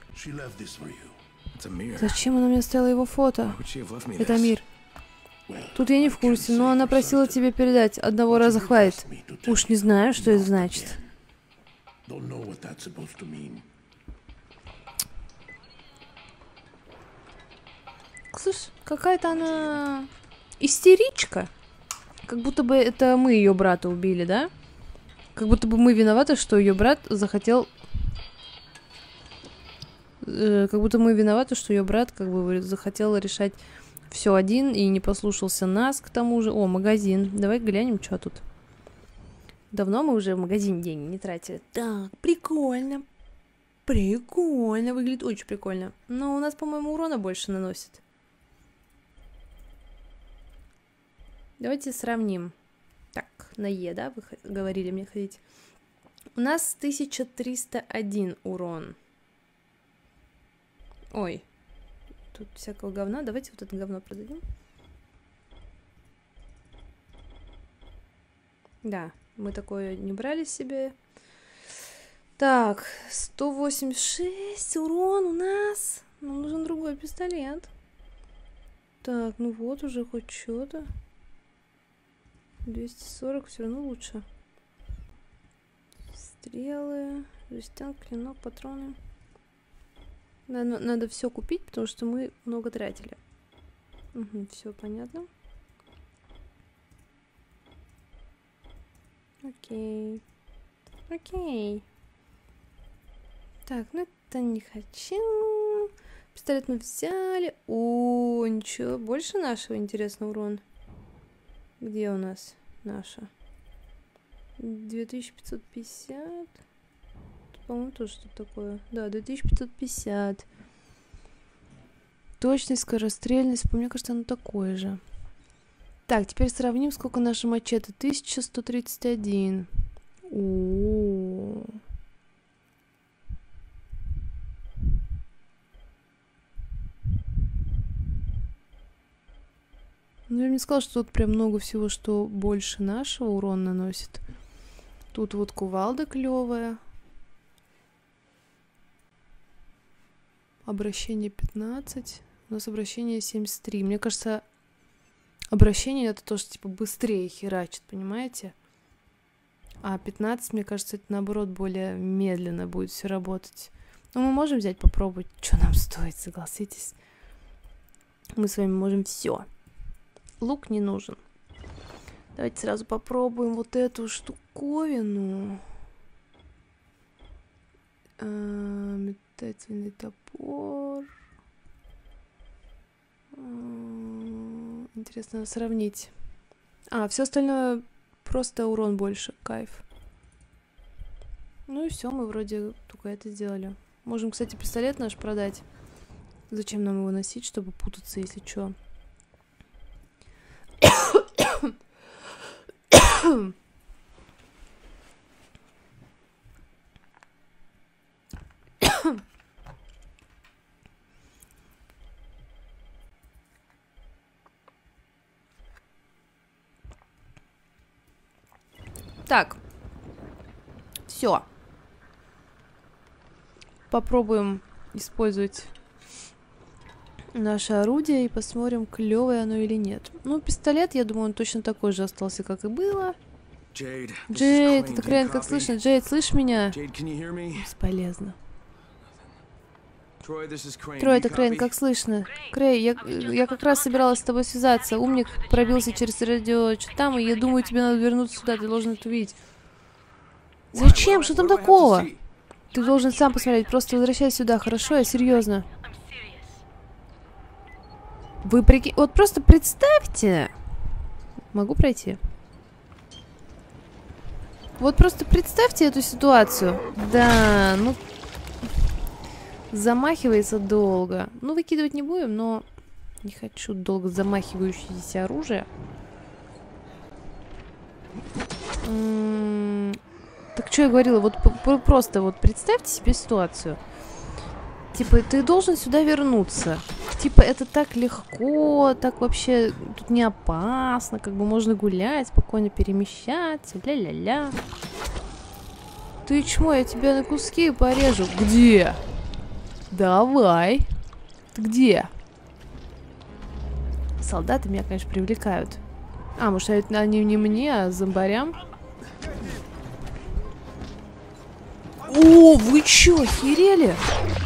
Зачем она мне оставила его фото? Это Мир. Тут я не в курсе, но она просила тебе передать. Одного раза хватит. Уж не знаю, что это значит. Слушай, какая-то она истеричка. Как будто бы это мы ее брата убили, да? Как будто бы мы виноваты, что ее брат захотел... Э, как будто мы виноваты, что ее брат как бы захотел решать все один и не послушался нас, к тому же. О, магазин. Давай глянем, что тут. Давно мы уже в магазине деньги не тратили. Так, прикольно. Прикольно. Выглядит очень прикольно. Но у нас, по-моему, урона больше наносит. Давайте сравним. Так, на Е, да, вы говорили мне ходить. У нас тысяча триста один урон. Ой. Тут всякого говна. Давайте вот это говно продадим. Да, мы такое не брали себе. Так, сто восемьдесят шесть урон у нас. Нам нужен другой пистолет. Так, ну вот уже хоть что-то. двести сорок все равно лучше. Стрелы, жестянка, клинок, патроны. Надо, надо все купить, потому что мы много тратили. Угу, все понятно. Окей. Окей. Так, ну это не хочу. Пистолет мы взяли. О, ничего. Больше нашего, интересно, урон. Где у нас наша? две тысячи пятьсот пятьдесят. По-моему, тоже что-то такое. Да, две тысячи пятьсот пятьдесят. Точность, скорострельность. Мне кажется, оно такое же. Так, теперь сравним, сколько наша мачете. тысяча сто тридцать один. О-о-о. Ну, я бы не сказала, что тут прям много всего, что больше нашего урон наносит. Тут вот кувалда клевая. Обращение пятнадцать. У нас обращение семьдесят три. Мне кажется, обращение это то, что типа быстрее херачит, понимаете? А пятнадцать, мне кажется, это наоборот более медленно будет все работать. Но мы можем взять, попробовать, что нам стоит, согласитесь. Мы с вами можем все. Лук не нужен. Давайте сразу попробуем вот эту штуковину. А, метательный топор. А, интересно сравнить. А, все остальное просто урон больше. Кайф. Ну и все, мы вроде только это сделали. Можем, кстати, пистолет наш продать. Зачем нам его носить, чтобы путаться, если что? Так. Все. Попробуем использовать наше орудие и посмотрим, клевое оно или нет. Ну, пистолет, я думаю, он точно такой же остался, как и было. Джейд, это Крейн, как слышно? Джейд, слышь меня? Бесполезно. Трой, это Крейн, как слышно? Крей, я, я как раз собиралась с тобой связаться. Умник пробился через радио. Что там? И я думаю, тебе надо вернуться сюда, ты должен это увидеть. Зачем? Что там такого? Ты должен сам посмотреть, просто возвращайся сюда, хорошо? Я серьезно. Вы прикинь... Вот просто представьте... Могу пройти? Вот просто представьте эту ситуацию. Да, ну... Замахивается долго. Ну, выкидывать не будем, но... Не хочу долго замахивающееся оружие. М-м- так что я говорила? Вот просто вот представьте себе ситуацию. Типа, ты должен сюда вернуться. Типа, это так легко, так вообще тут не опасно, как бы можно гулять, спокойно перемещаться, ля-ля-ля. Ты чмо, я тебя на куски порежу. Где? Давай. Ты где? Солдаты меня, конечно, привлекают. А, может, они не мне, а зомбарям? О, вы чё, охерели?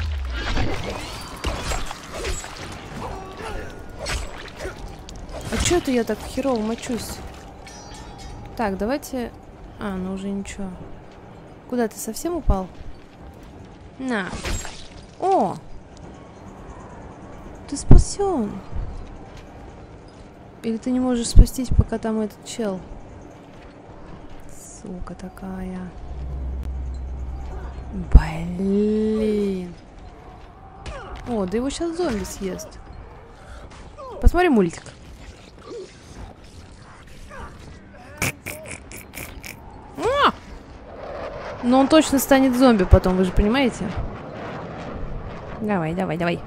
А чё это я так херово мочусь? Так, давайте... А, ну уже ничего. Куда ты совсем упал? На. О! Ты спасен. Или ты не можешь спастись, пока там этот чел? Сука такая. Блин. О, да его сейчас зомби съест. Посмотрим мультик. А! Но он точно станет зомби потом, вы же понимаете? Давай, давай, давай.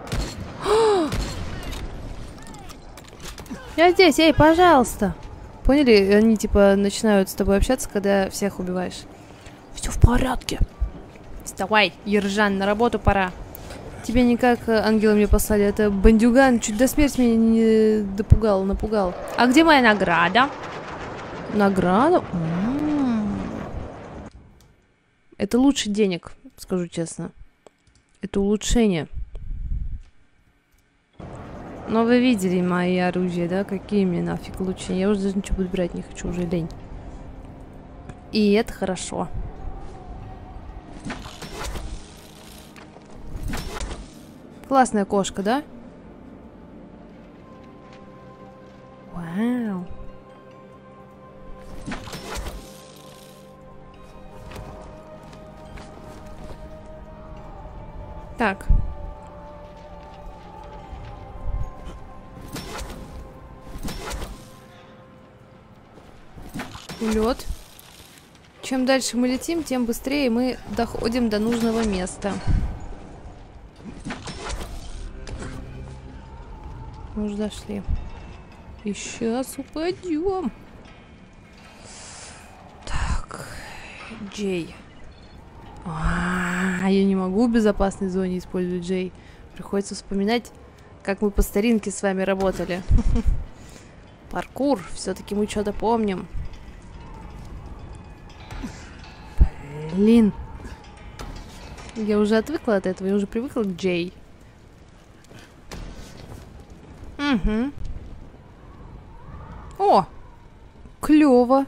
Я здесь, эй, пожалуйста. Поняли? Они типа начинают с тобой общаться, когда всех убиваешь. Все в порядке. Вставай, Ержан, на работу пора. Тебе никак ангелы мне послали. Это бандюган чуть до смерти меня не допугал, напугал. А где моя награда? Награда? М-м-м. Это лучше денег, скажу честно. Это улучшение. Но вы видели мои оружия, да? Какие мне нафиг лучше? Я уже даже ничего подбирать не хочу, уже лень. И это хорошо. Классная кошка, да? Вау. Так. Улет. Чем дальше мы летим, тем быстрее мы доходим до нужного места. Мы уже дошли. И сейчас упадем. Так. Джей. А, я не могу в безопасной зоне использовать Джей. Приходится вспоминать, как мы по старинке с вами работали. Паркур. Все-таки мы что-то помним. Блин. Я уже отвыкла от этого. Я уже привыкла к Джей. Угу. О! Клево.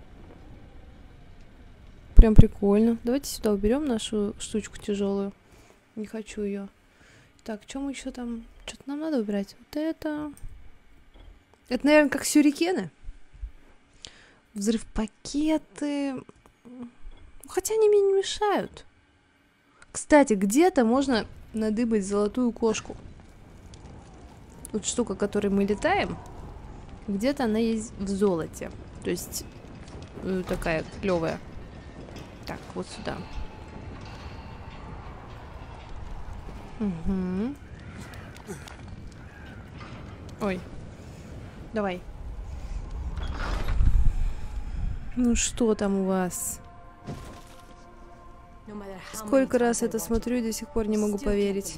Прям прикольно. Давайте сюда уберем нашу штучку тяжелую. Не хочу ее. Так, что мы еще там? Что-то нам надо убирать. Вот это. Это, наверное, как сюрикены. Взрыв-пакеты. Хотя они мне не мешают. Кстати, где-то можно надыбать золотую кошку. Вот штука, которой мы летаем, где-то она есть в золоте. То есть э, такая клевая. Так, вот сюда. Угу. Ой. Давай. Ну что там у вас? Сколько раз это смотрю и до сих пор не могу поверить.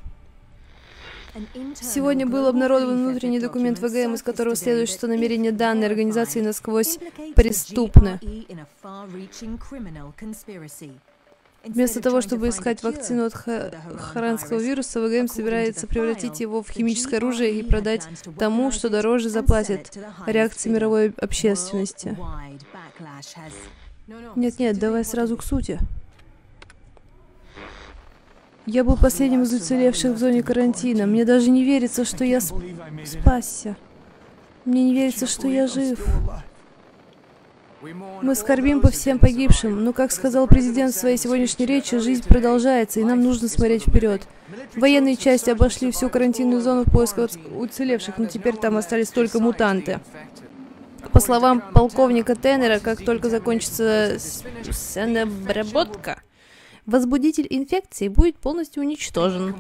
Сегодня был обнародован внутренний документ вэ гэ эм, из которого следует, что намерения данной организации насквозь преступны. Вместо того, чтобы искать вакцину от харанского вируса, вэ гэ эм собирается превратить его в химическое оружие и продать тому, что дороже заплатит, реакции мировой общественности. Нет-нет, давай сразу к сути. Я был последним из уцелевших в зоне карантина. Мне даже не верится, что я сп спасся. Мне не верится, что я жив. Мы скорбим по всем погибшим, но, как сказал президент в своей сегодняшней речи, жизнь продолжается, и нам нужно смотреть вперед. Военные части обошли всю карантинную зону в поисках уцелевших, но теперь там остались только мутанты. По словам полковника Теннера, как только закончится обработка, возбудитель инфекции будет полностью уничтожен.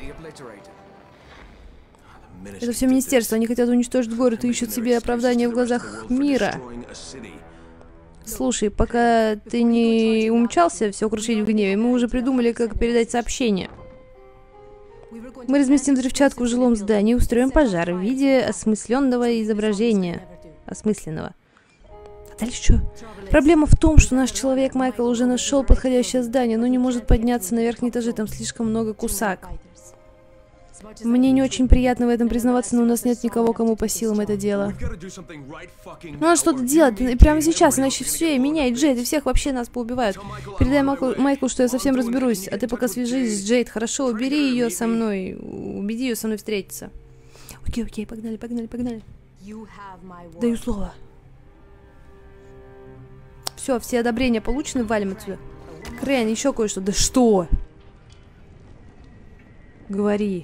Это все министерство, они хотят уничтожить город и ищут себе оправдание в глазах мира. Слушай, пока ты не умчался все крушить в гневе, мы уже придумали, как передать сообщение. Мы разместим взрывчатку в жилом здании и устроим пожар в виде осмысленного изображения. Осмысленного. А дальше что? Проблема в том, что наш человек Майкл уже нашел подходящее здание, но не может подняться на верхний этаж, там слишком много кусак. Мне не очень приятно в этом признаваться, но у нас нет никого, кому по силам это дело. Ну, надо что-то делать, и прямо сейчас, иначе все, меня и Джейд, и всех вообще нас поубивают. Передай Майклу, Майклу, что я совсем разберусь, а ты пока свяжись с Джейд, хорошо, убери ее со мной, убеди ее со мной встретиться. Окей, окей, погнали, погнали, погнали. Даю слово. Все, все одобрения получены, валим отсюда. Крэн, еще кое-что. Да что? Говори.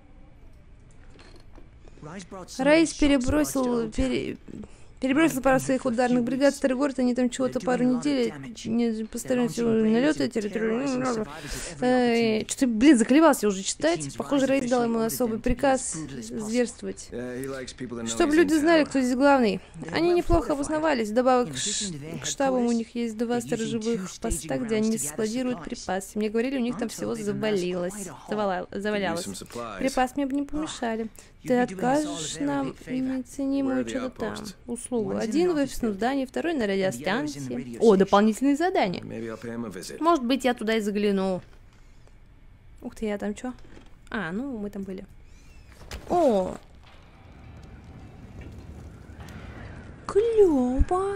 Райс перебросил, пере, перебросил пару своих ударных бригад в старый город, они там чего-то пару недель, не постоянно налеты, территорию. Э, Что-то, блин, заколебался уже читать. Похоже, Райс дал ему особый приказ зверствовать. Чтобы люди знали, кто здесь главный. Они неплохо обосновались. Вдобавок к штабам у них есть два сторожевых поста, где они складируют припасы. Мне говорили, у них там всего завалилось. Завала, завалялось. Припас мне бы не помешали. Ты откажешь нам неоценимую что-то там услугу. Один в офисном здании, второй на радиостанции. О, дополнительные задания. Может быть, я туда и загляну. Ух ты, я там что? А, ну, мы там были. О! Клёво!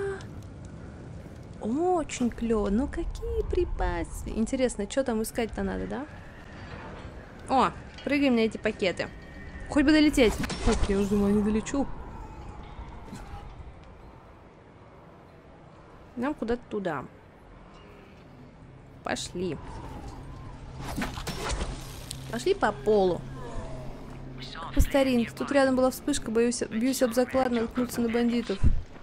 Очень клёво. Ну, какие припасы? Интересно, что там искать-то надо, да? О, прыгаем на эти пакеты. Хоть бы долететь. Ох, я уже думала, не долечу. Нам куда-то туда. Пошли. Пошли по полу. По старинке. Тут рядом была вспышка, боюсь, бьюсь об заклад, наткнуться на бандитов.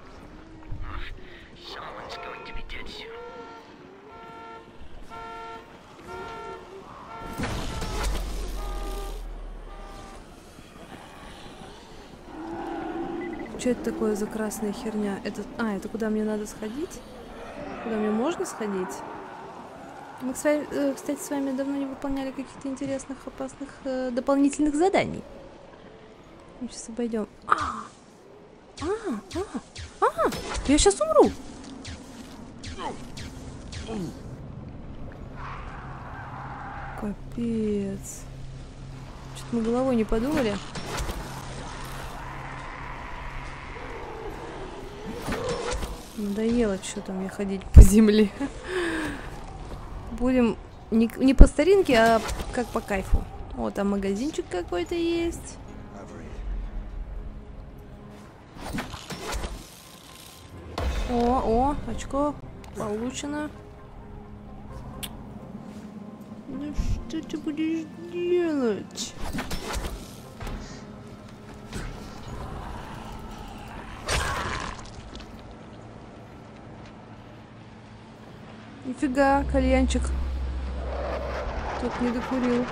Что это такое за красная херня? Это... А, это куда мне надо сходить? Куда мне можно сходить? Мы, кстати, с вами давно не выполняли каких-то интересных, опасных, э, дополнительных заданий. Мы сейчас обойдем. А! А! А! А! Я сейчас умру! Капец. Что-то мы головой не подумали. Надоело что-то мне ходить по земле. Будем не, не по старинке, а как по кайфу. О, там магазинчик какой-то есть. О, о, очко получено. Ну что ты будешь делать? Нифига, кальянчик. Тут не докурил.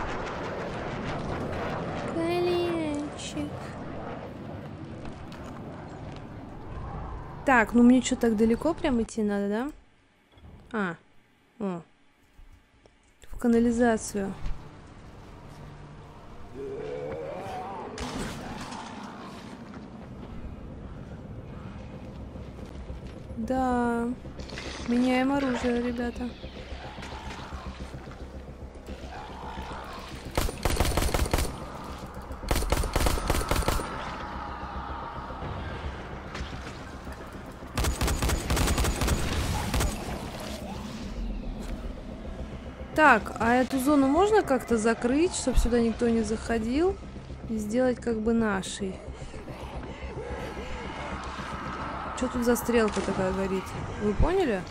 Кальянчик. Так, ну мне что, так далеко прям идти надо, да? А, о. В канализацию. Да. Меняем оружие, ребята. Так, а эту зону можно как-то закрыть, чтобы сюда никто не заходил? И сделать как бы нашей. Что тут за стрелка такая горит? Вы поняли?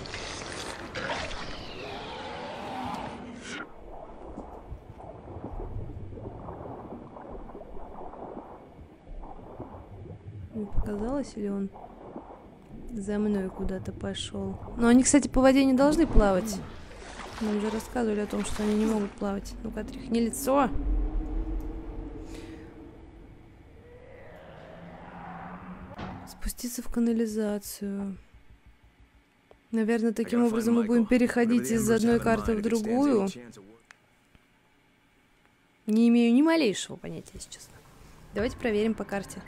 Мне показалось, или он за мной куда-то пошел? Но они, кстати, по воде не должны плавать. Нам же рассказывали о том, что они не могут плавать. Ну-ка, тряхни лицо. Спуститься в канализацию. Наверное, таким образом мы будем переходить из одной карты в другую. Не имею ни малейшего понятия, если честно. Давайте проверим по карте.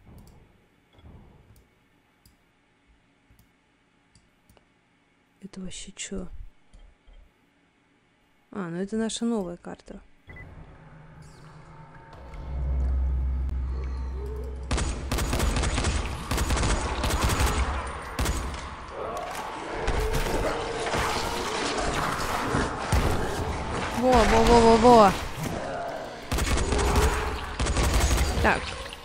Это вообще что? А, ну это наша новая карта. Во-во-во-во-во. Так.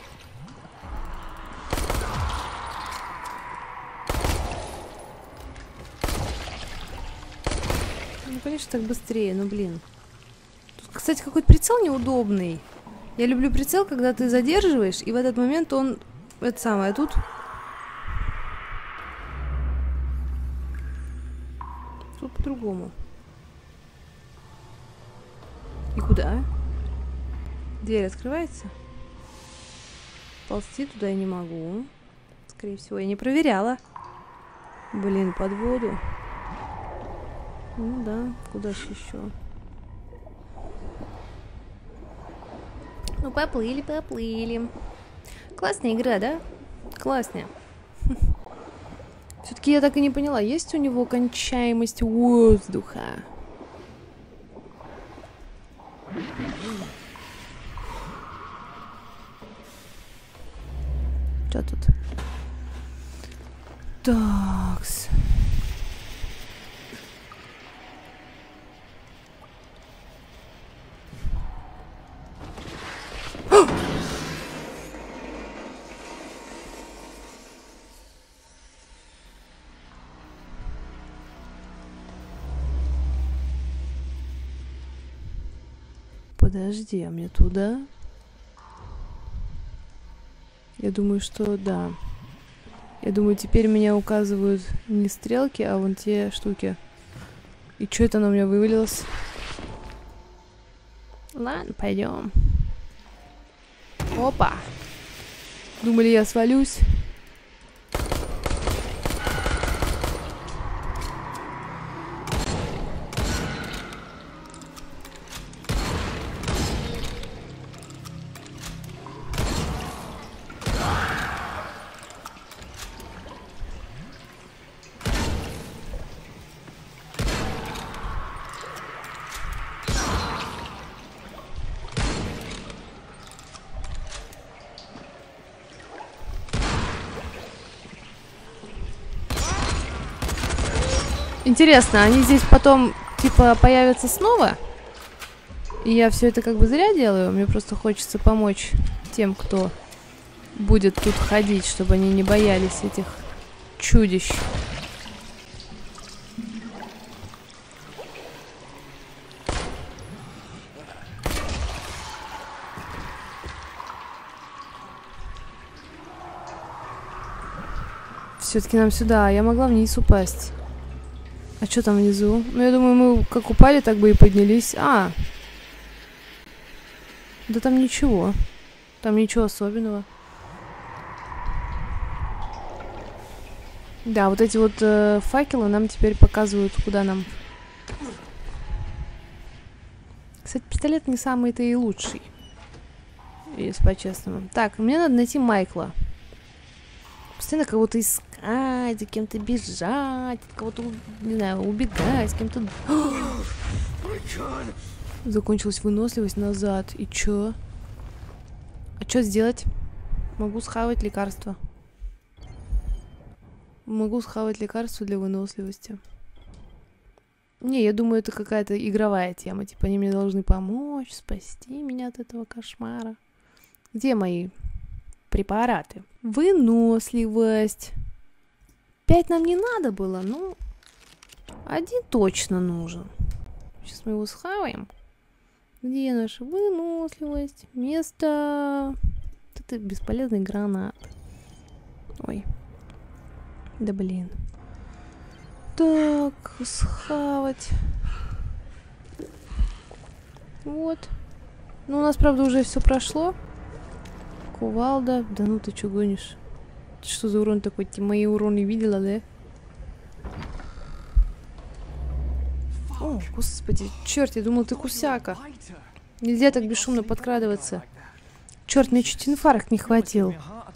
Ну, конечно, так быстрее, ну, блин. Тут, кстати, какой-то прицел неудобный. Я люблю прицел, когда ты задерживаешь, и в этот момент он... Это самое, а тут... Тут по-другому. И куда? Дверь открывается? Ползти туда я не могу. Скорее всего, я не проверяла. Блин, под воду. Ну да, куда же еще? Ну, поплыли, поплыли. Классная игра, да? Классная. Все-таки я так и не поняла, есть у него кончаемость воздуха? Что тут? Такс. Подожди, а мне туда? Я думаю, что да. Я думаю, теперь меня указывают не стрелки, а вон те штуки. И что это на меня вывалилось? Ладно, пойдем. Опа! Думали, я свалюсь? Интересно, они здесь потом, типа, появятся снова? И я все это как бы зря делаю? Мне просто хочется помочь тем, кто будет тут ходить, чтобы они не боялись этих чудищ. Все-таки нам сюда. Я могла вниз упасть. А что там внизу? Ну, я думаю, мы как упали, так бы и поднялись. А! Да там ничего. Там ничего особенного. Да, вот эти вот э, факелы нам теперь показывают, куда нам. Кстати, пистолет не самый-то и лучший. Если по-честному. Так, мне надо найти Майкла. Постоянно кого-то искать, за кем-то бежать, кого-то, не знаю, убегать, с кем-то... Закончилась выносливость назад. И чё? А чё сделать? Могу схавать лекарство. Могу схавать лекарство для выносливости. Не, я думаю, это какая-то игровая тема. Типа, они мне должны помочь, спасти меня от этого кошмара. Где мои препараты? Выносливость. Пять нам не надо было, ну... Один точно нужен. Сейчас мы его схаваем. Где наша выносливость? Место... Это бесполезный гранат. Ой. Да блин. Так, схавать. Вот. Ну, у нас, правда, уже все прошло. Кувалда. Да ну ты что гонишь? Что за урон такой? Ты мои уроны видела, да? О, господи, черт, я думал, ты кусяка. Нельзя так бесшумно подкрадываться. Черт, мне чуть инфаркт не хватил.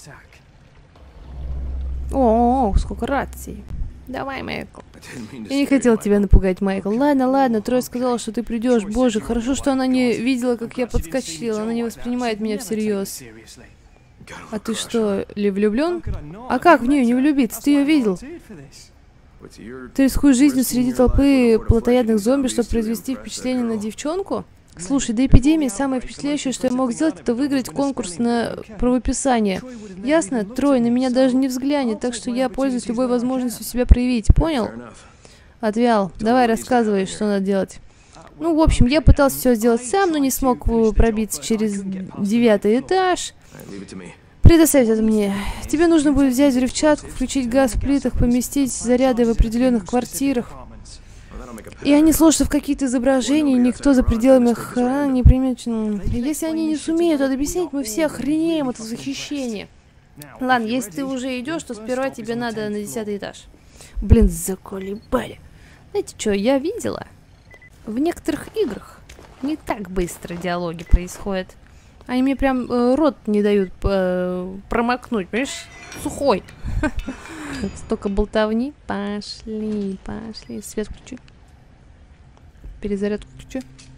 О, -о, -о сколько раций. Давай, Майкл. Я не хотел тебя напугать, Майкл. Ладно, ладно, Трой сказала, что ты придешь. Боже, хорошо, что она не видела, как я подскочила. Она не воспринимает меня всерьез. А ты что, ли влюблен? А как в нее не влюбиться? Ты ее видел? Ты рискуешь жизнью среди толпы плотоядных зомби, чтобы произвести впечатление на девчонку? Слушай, до эпидемии самое впечатляющее, что я мог сделать, это выиграть конкурс на правописание. Ясно? Трой на меня даже не взглянет, так что я пользуюсь любой возможностью себя проявить. Понял? Отвял. Давай рассказывай, что надо делать. Ну, в общем, я пытался все сделать сам, но не смог пробиться через девятый этаж. Предоставь это мне. Тебе нужно будет взять взрывчатку, включить газ в плитах, поместить заряды в определенных квартирах. И они сложатся в какие-то изображения, и никто за пределами охраны не примечен. Если они не сумеют это объяснить, мы все охренеем от восхищения. Ладно, если ты уже идешь, то сперва тебе надо на десятый этаж. Блин, заколебали. Знаете что, я видела, в некоторых играх не так быстро диалоги происходят. Они мне прям э, рот не дают э, промокнуть, понимаешь? Сухой. Столько болтовни. Пошли, пошли. Свет включи. Перезарядку включи.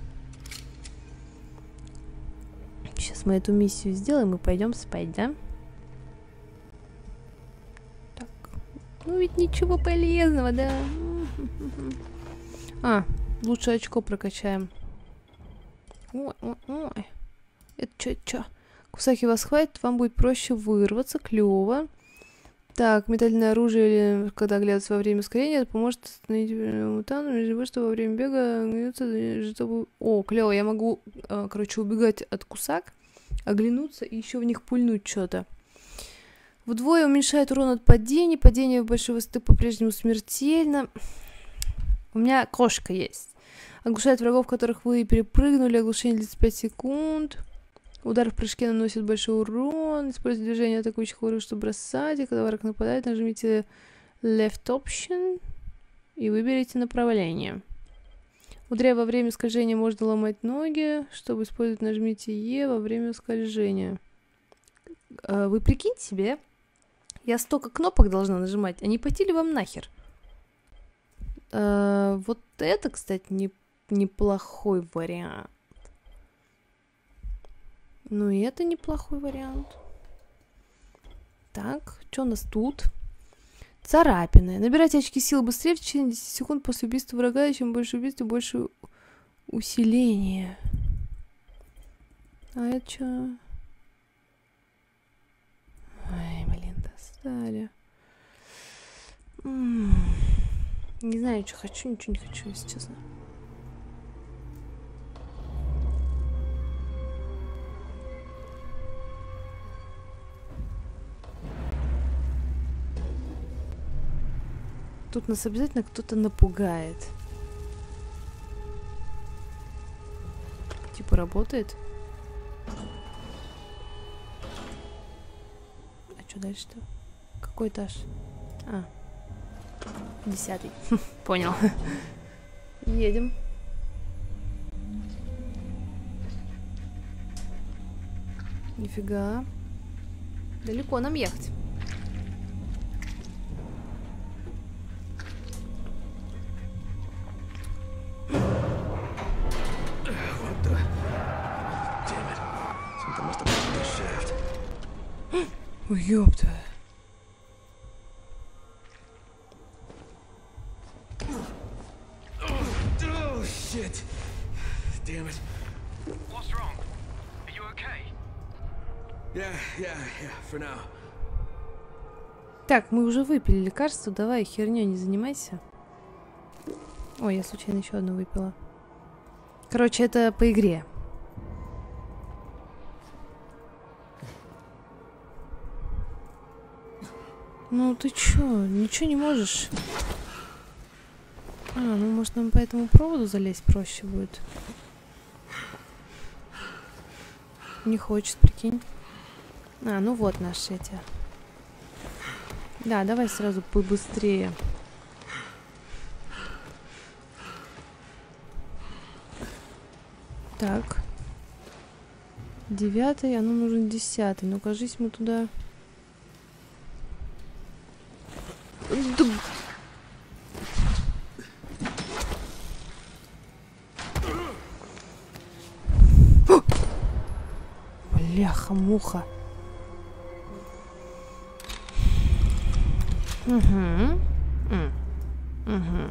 Сейчас мы эту миссию сделаем и пойдем спать, да? Так. Ну ведь ничего полезного, да? А, лучше очко прокачаем. Ой, ой, ой. Это что, это что? Кусаки вас хватит, вам будет проще вырваться, клево. Так, метательное оружие, когда глядятся во время ускорения, это поможет остановить мутанта, что во время бега гнется, чтобы... О, клево, я могу, короче, убегать от кусак, оглянуться и еще в них пульнуть что-то. Вдвое уменьшает урон от падений, падение в большой высоты по-прежнему смертельно. У меня кошка есть. Оглушает врагов, которых вы перепрыгнули, оглушение длится пять секунд. Удар в прыжке наносит большой урон. Используйте движение атакующих врагов, чтобы бросать. И когда враг нападает, нажмите Left Option и выберите направление. Ударяя во время скольжения, можно ломать ноги. Чтобы использовать, нажмите E во время скольжения. А, вы прикиньте себе, я столько кнопок должна нажимать. А не пойти ли вам нахер? А, вот это, кстати, не, неплохой вариант. Ну и это неплохой вариант. Так, что у нас тут? Царапины. Набирайте очки силы быстрее в течение десяти секунд после убийства врага. И чем больше убийств, тем больше усиления. А это что? Ай, блин, достали. М-м-м. Не знаю, что хочу, ничего не хочу, если честно. Тут нас обязательно кто-то напугает. Типа работает. А что дальше-то? Какой этаж? А. Десятый. Понял. Едем. Нифига. Далеко нам ехать. Ой, ёпта. Так, мы уже выпили лекарство, давай хернёй не занимайся. Ой, я случайно еще одну выпила. Короче, это по игре. Ну ты чё, ничего не можешь? А, ну может нам по этому проводу залезть проще будет? Не хочет, прикинь. А, ну вот наши эти. Да, давай сразу побыстрее. Так. Девятый, а нам нужен десятый. Ну, кажись, мы туда... Да... Бляха-муха. Угу. М. Угу.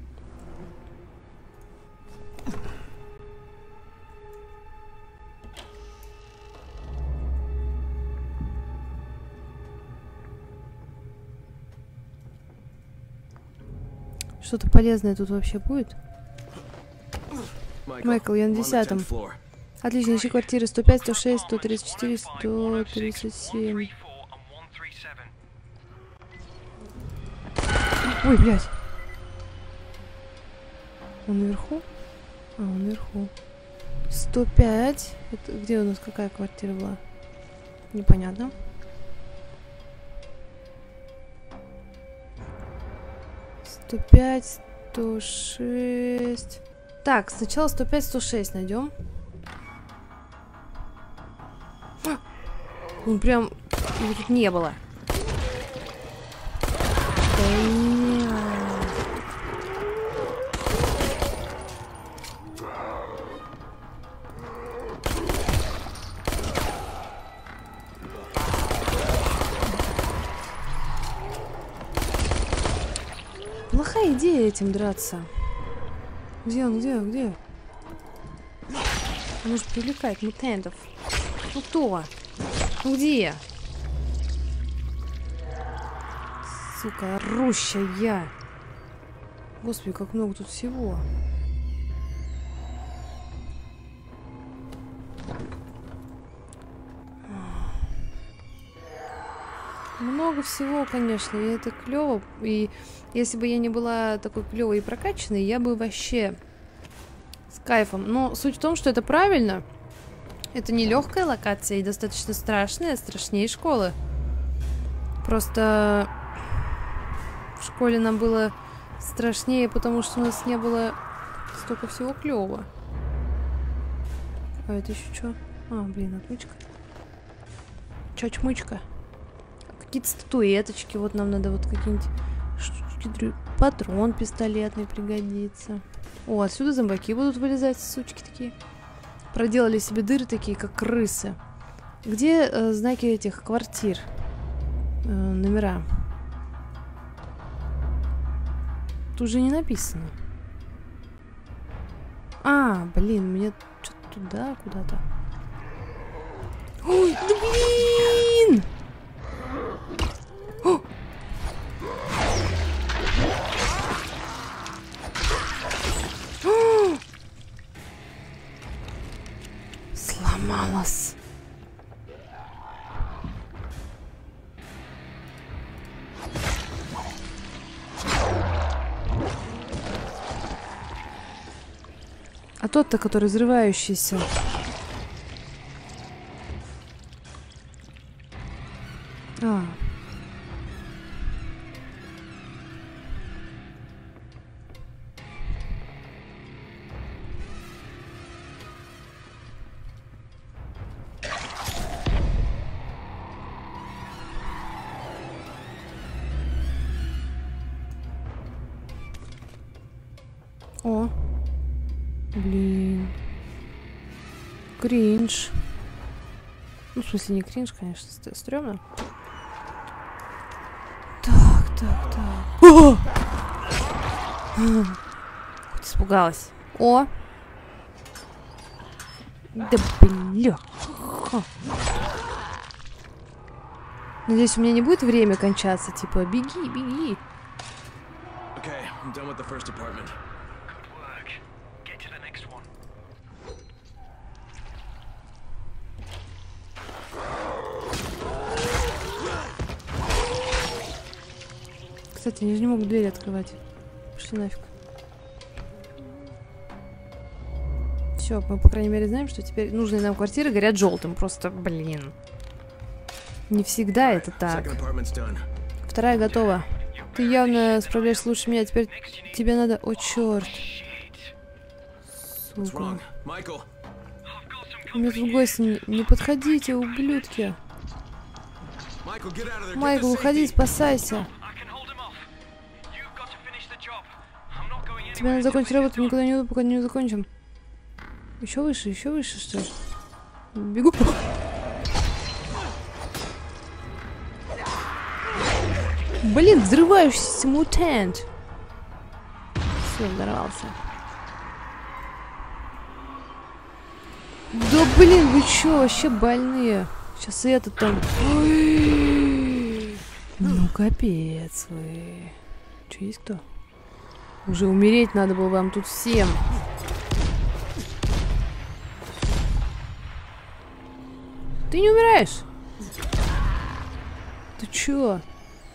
Что-то полезное тут вообще будет? Майкл, я на десятом. Отлично, ищи квартиры сто пять, сто шесть, сто тридцать четыре, сто тридцать семь. Ой, блядь. Он наверху? А, он наверху. сто пять. Это где у нас какая квартира была? Непонятно. сто пять, сто шесть. Так, сначала сто пять, сто шесть найдем. А! Он прям... Его тут не было. Да плохая идея этим драться. Где он, где он, где? Он может привлекать мутантов. Ну кто? Ну где? Сука, орущая. Господи, как много тут всего. Много всего, конечно, и это клево. И если бы я не была такой клевой и прокачанной, я бы вообще с кайфом. Но суть в том, что это правильно. Это не легкая локация и достаточно страшная, страшнее школы. Просто в школе нам было страшнее, потому что у нас не было столько всего клевого. А это еще что? А, блин, отмычка. Чачмычка. Какие-то статуэточки. Вот нам надо вот какие-нибудь штучки. Патрон пистолетный пригодится. О, отсюда зомбаки будут вылезать, сучки такие. Проделали себе дыры такие, как крысы. Где э, знаки этих квартир? Э, номера. Тут же не написано. А, блин, мне что-то туда, куда-то. Ой, да блин! О! О! Сломалась. А тот-то, который взрывающийся. А. О. Блин. Кринж. Ну, в смысле, не кринж, конечно, стрёмно. Так, так, так. О! Хоть испугалась. О! Да бля. Надеюсь, у меня не будет время кончаться. Типа, беги, беги. Okay, I'm done with the first apartment. Кстати, они же не могут двери открывать. Пошли нафиг. Все, мы, по крайней мере, знаем, что теперь нужные нам квартиры горят желтым. Просто, блин. Не всегда это так. Вторая готова. Ты явно справляешься лучше меня. Теперь тебе надо... О, черт. Сука. У меня тут гости. Не, не подходите, ублюдки. Майкл, уходи, спасайся. Тебе надо закончить работу, никуда не уйду, пока не закончим. Еще выше, еще выше, что ли? Бегу. Блин, взрывающийся мутант. Все, взорвался. Да блин, вы че, вообще больные? Сейчас и этот там... Ну, капец вы. Че, есть кто? Уже умереть надо было вам тут всем. Ты не умираешь? Ты чё?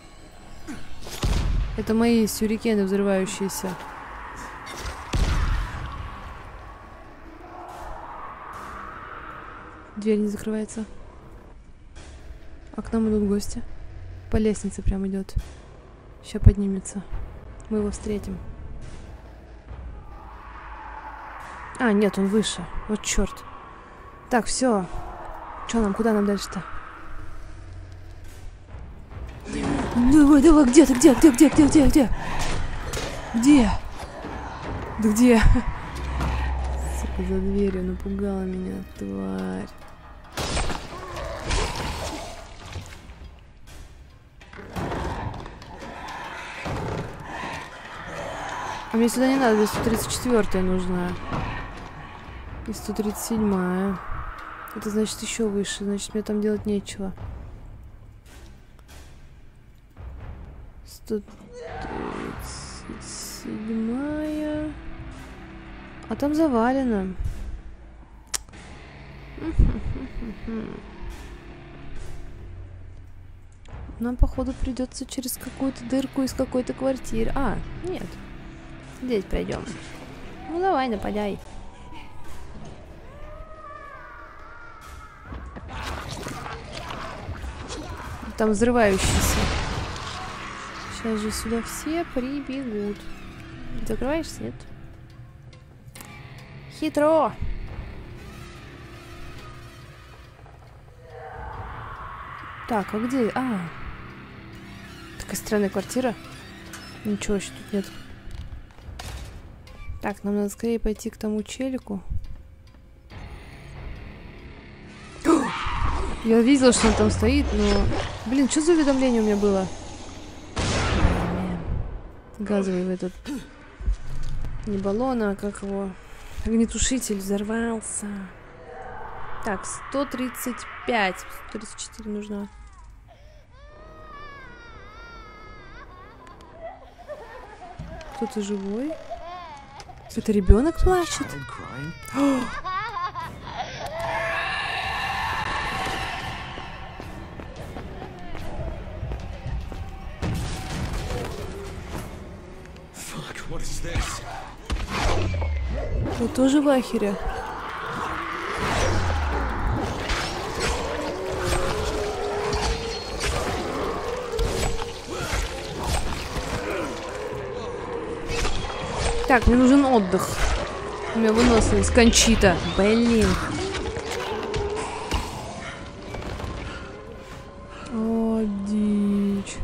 Это мои сюрикены взрывающиеся. Дверь не закрывается. А к нам идут гости. По лестнице прям идет. Сейчас поднимется. Мы его встретим. А, нет, он выше. Вот черт. Так, все. Че нам, куда нам дальше-то? Давай, давай, где ты, где, где, где, где, где, где? Где? Да где? Сука, за дверью напугала меня, тварь. А мне сюда не надо, здесь сто тридцать четвёртая нужна. И сто тридцать седьмая. Это значит еще выше, значит мне там делать нечего. сто тридцать седьмая. А там завалено. Нам, походу, придется через какую-то дырку из какой-то квартиры. А, нет. Здесь пройдем. Ну давай, нападай. Там взрывающийся. Сейчас же сюда все прибегут. Закрываешься, нет? Хитро! Так, а где? А! Такая странная квартира. Ничего еще тут нет. Так, нам надо скорее пойти к тому челику. Я видела, что он там стоит, но... Блин, что за уведомление у меня было? Газовый в этот... Не баллон, а как его... Огнетушитель взорвался. Так, сто тридцать пять. сто тридцать четыре нужно. Кто-то живой? Это ребенок плачет? Я тоже в ахере. Так, мне нужен отдых. У меня выносливость. Кончита. Блин. О, дичь.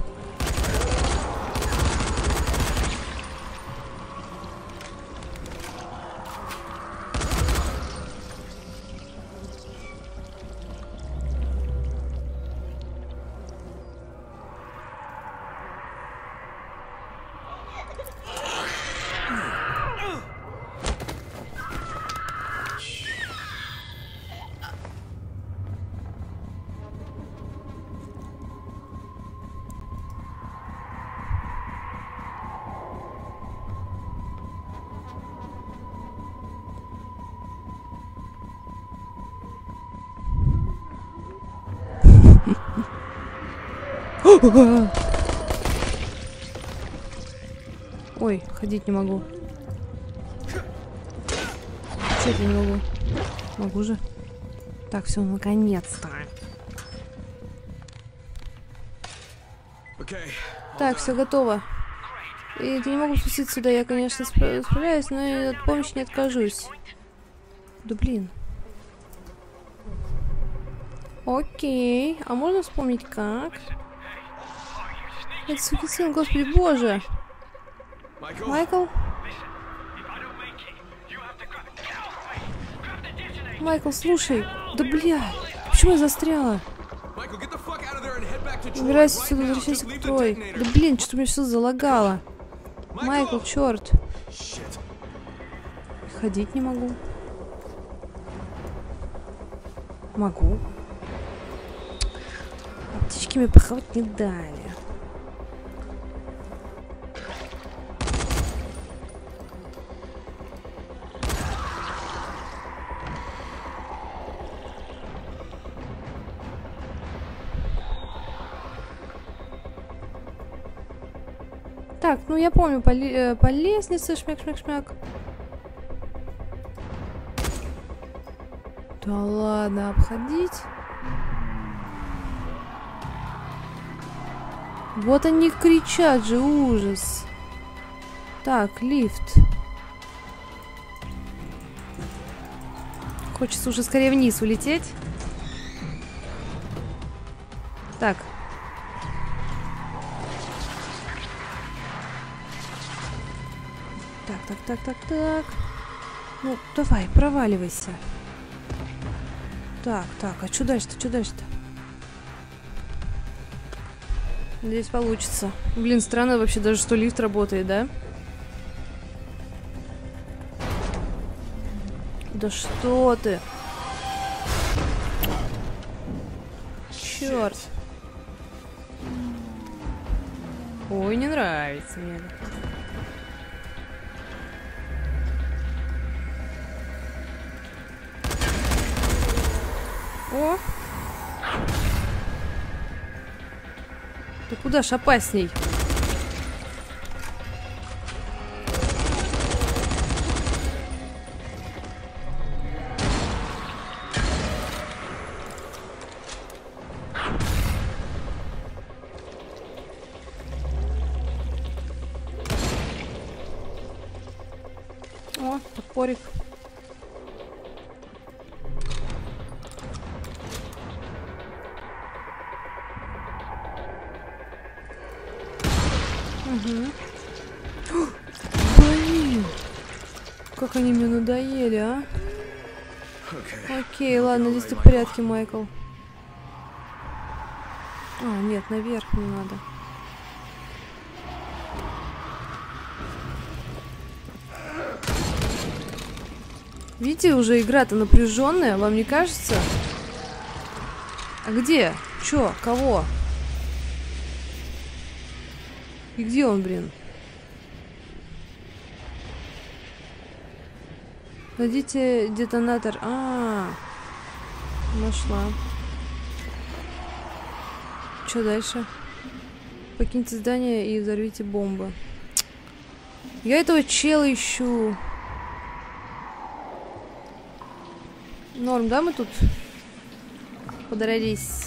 Ой, ходить не могу. Че это не могу? Могу же. Так, все, наконец-то. Okay. Так, все готово. И я не могу спуститься сюда. Я, конечно, спра- справляюсь, но и от помощи не откажусь. Да блин. Окей. А можно вспомнить как? Это сукин сын, господи боже. Michael? Майкл? Майкл, слушай. Да бля. Почему я застряла? Michael, get the fuck out of there and head back to Troy Убирайся right отсюда, now. возвращайся Just к leave the Трой. detonator. Да блин, что-то меня все залагало. Майкл, черт. Shit. Ходить не могу. Могу. Птички мне похавать не дали. Так, ну я помню, по, ли, э, по лестнице, шмяк-шмяк-шмяк. Да ладно, обходить. Вот они кричат же, ужас. Так, лифт. Хочется уже скорее вниз улететь. Так. Так, так, так, так, так. Ну, давай, проваливайся. Так, так, а что дальше-то, что дальше-то? Надеюсь, получится. Блин, странно вообще даже, что лифт работает, да? Да что ты? Черт. Ой, не нравится мне. О! Ты куда ж опасней? О, топорик. Угу. Блин! Как они мне надоели, а? Okay. Окей, ладно, здесь ты в порядке, Майкл. А, нет, наверх не надо. Видите, уже игра-то напряженная, вам не кажется? А где? Чё? Кого? И где он, блин? Найдите детонатор. А, -а, а, нашла. Что дальше? Покиньте здание и взорвите бомбы. Я этого чела ищу. Норм, да, мы тут подрались?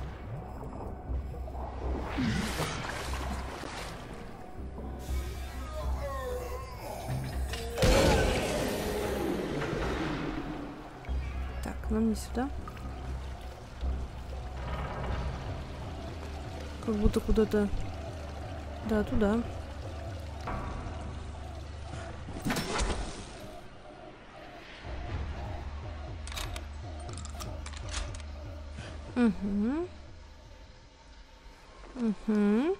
Так, нам не сюда. Как будто куда-то... Да, туда. Угу. Угу.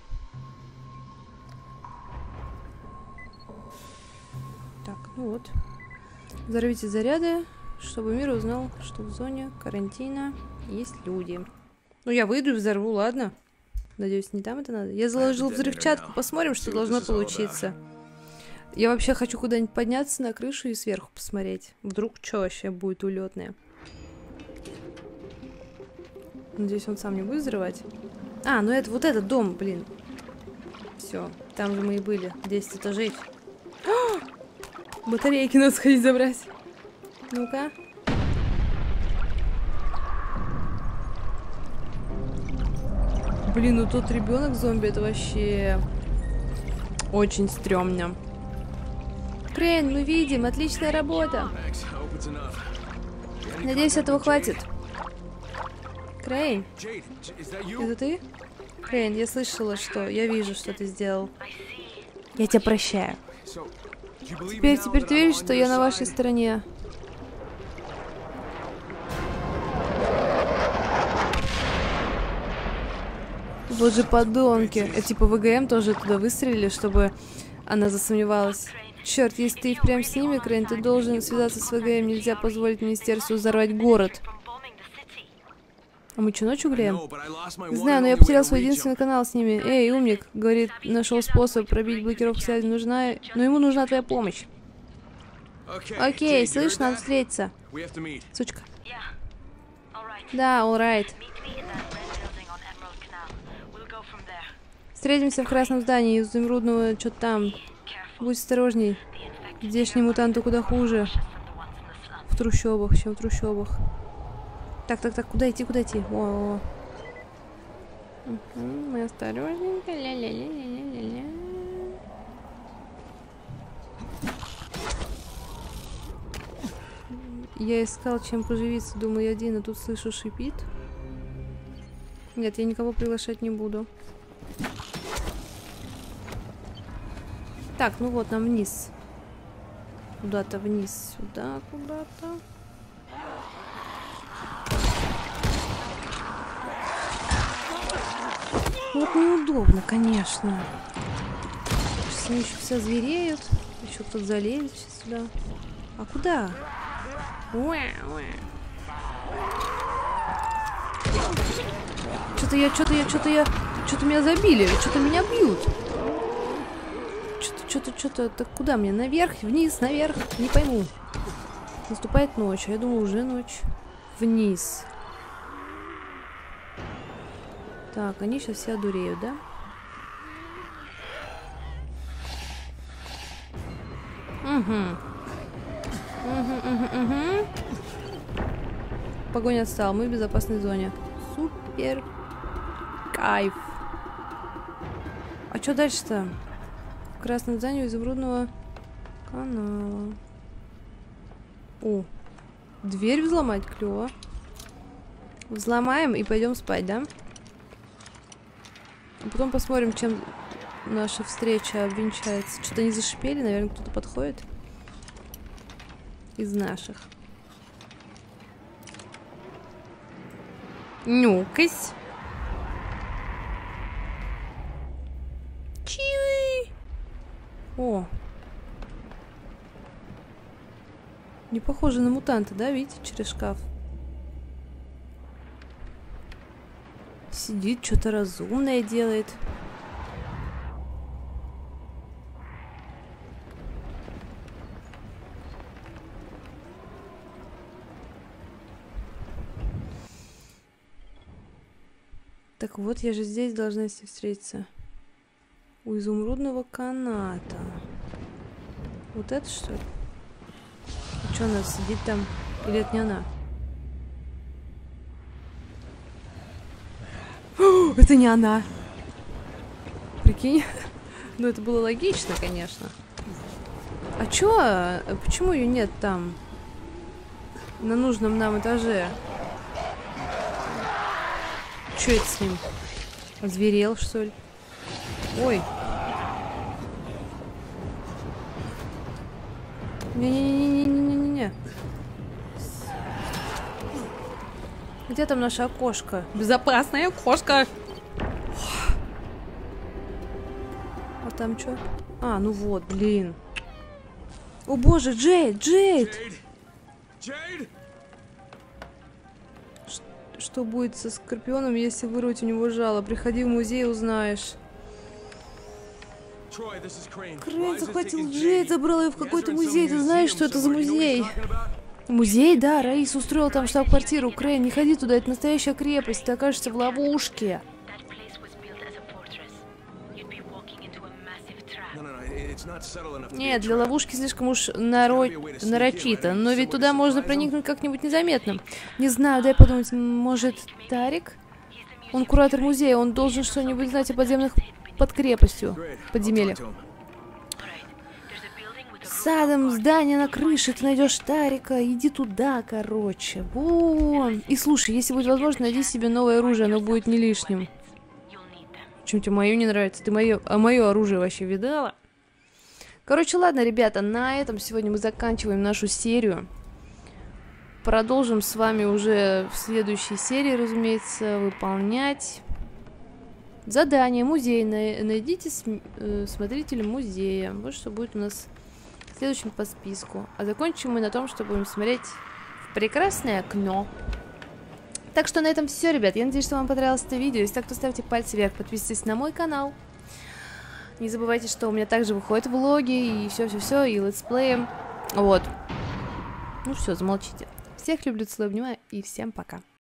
Так, ну вот. Взорвите заряды, чтобы мир узнал, что в зоне карантина есть люди. Ну, я выйду и взорву, ладно? Надеюсь, не там это надо. Я заложил взрывчатку, посмотрим, что должно получиться. Я вообще хочу куда-нибудь подняться на крышу и сверху посмотреть. Вдруг что вообще будет улетное. Надеюсь, он сам не будет взрывать. А, ну это вот этот дом, блин. Все, там же мы и были. десять этажей. А! Батарейки надо сходить забрать. Ну-ка. Блин, ну тот ребенок зомби, это вообще очень стрёмно. Крейн, мы видим, отличная работа. Надеюсь, этого хватит. Крейн, это ты? Крейн, я слышала, что... Я вижу, что ты сделал. Я тебя прощаю. Теперь, теперь ты веришь, что я на вашей стороне? Вот же подонки. А типа ВГМ тоже туда выстрелили, чтобы она засомневалась. Черт, если ты и впрямь с ними, Крейн, ты должен связаться с ВГМ. Нельзя позволить министерству взорвать город. А мы что, ночью гуляем? Знаю, но я потерял свой единственный канал с ними. Эй, умник, говорит, нашел способ пробить блокировку связи. Нужна... Но ему нужна твоя помощь. Окей, слышь, надо встретиться. Сучка. Да, alright. Встретимся в красном здании из изумрудного, что-то там. Будь осторожней. Здешние мутанты куда хуже. В трущобах, чем в трущобах. Так, так, так, куда идти, куда идти? О, -о, -о. Угу, мы осторожненько. Ля-ля-ля-ля-ля-ля. Я искал, чем поживиться, думаю, один, а тут слышу, шипит. Нет, я никого приглашать не буду. Так, ну вот, нам вниз. Куда-то вниз, сюда, куда-то. Вот неудобно, конечно. Сейчас они еще все звереют. Еще кто-то залезет сейчас сюда. А куда? Что-то я, что-то я, что-то я... Что-то меня забили, что-то меня бьют. Что-то, что-то, что-то... Так куда мне? Наверх, вниз, наверх? Не пойму. Наступает ночь, а я думаю, уже ночь. Вниз. Так, они сейчас все одуреют, да? Угу. Угу, угу, угу. Погонь отстал, мы в безопасной зоне. Супер. Кайф. А что дальше-то? В красном здании изумрудного канала. О, дверь взломать, клево. Взломаем и пойдем спать, да? А потом посмотрим, чем наша встреча обвенчается. Что-то не зашипели, наверное, кто-то подходит. Из наших. Нюкась. Чиуи. О. Не похоже на мутанта, да, видите, через шкаф? Сидит, что-то разумное делает. Так вот, я же здесь должна с ней встретиться. У изумрудного каната. Вот это что ли? А что она сидит там? Или это не она? О, это не она! Прикинь? Ну, это было логично, конечно. А чё? Почему ее нет там? На нужном нам этаже. Чё это с ним? Озверел, что ли? Ой. Не-не-не-не-не-не-не-не. Где там наше окошко? Безопасное окошко! А там что? А, ну вот, блин. О боже, Джейд! Джейд! Jade? Что будет со Скорпионом, если вырвать у него жало? Приходи в музей, узнаешь. Крейн захватил Джейд, забрал ее в какой-то музей. Ты знаешь, что это за музей? Музей? Да, Раис устроил там штаб-квартиру. Крейн, не ходи туда, это настоящая крепость. Ты окажешься в ловушке. Нет, для ловушки слишком уж наро... нарочито, но ведь туда можно проникнуть как-нибудь незаметно. Не знаю, дай подумать, может, Тарик? Он куратор музея, он должен что-нибудь знать о подземных под крепостью, подземельях. Садом, здание на крыше, ты найдешь Тарика, иди туда, короче. Вон. И слушай, если будет возможно, найди себе новое оружие, оно будет не лишним. Чем тебе мое не нравится? Ты мое, а мое оружие вообще видала? Короче, ладно, ребята, на этом сегодня мы заканчиваем нашу серию. Продолжим с вами уже в следующей серии, разумеется, выполнять задание музейное. Найдите см э, смотрителя музея. Вот что будет у нас следующим по списку. А закончим мы на том, что будем смотреть в прекрасное окно. Так что на этом все, ребят. Я надеюсь, что вам понравилось это видео. Если так, то ставьте пальцы вверх, подписывайтесь на мой канал. Не забывайте, что у меня также выходят влоги и все-все-все, и летсплеи. Вот. Ну все, замолчите. Всех люблю, целую, обнимаю и всем пока.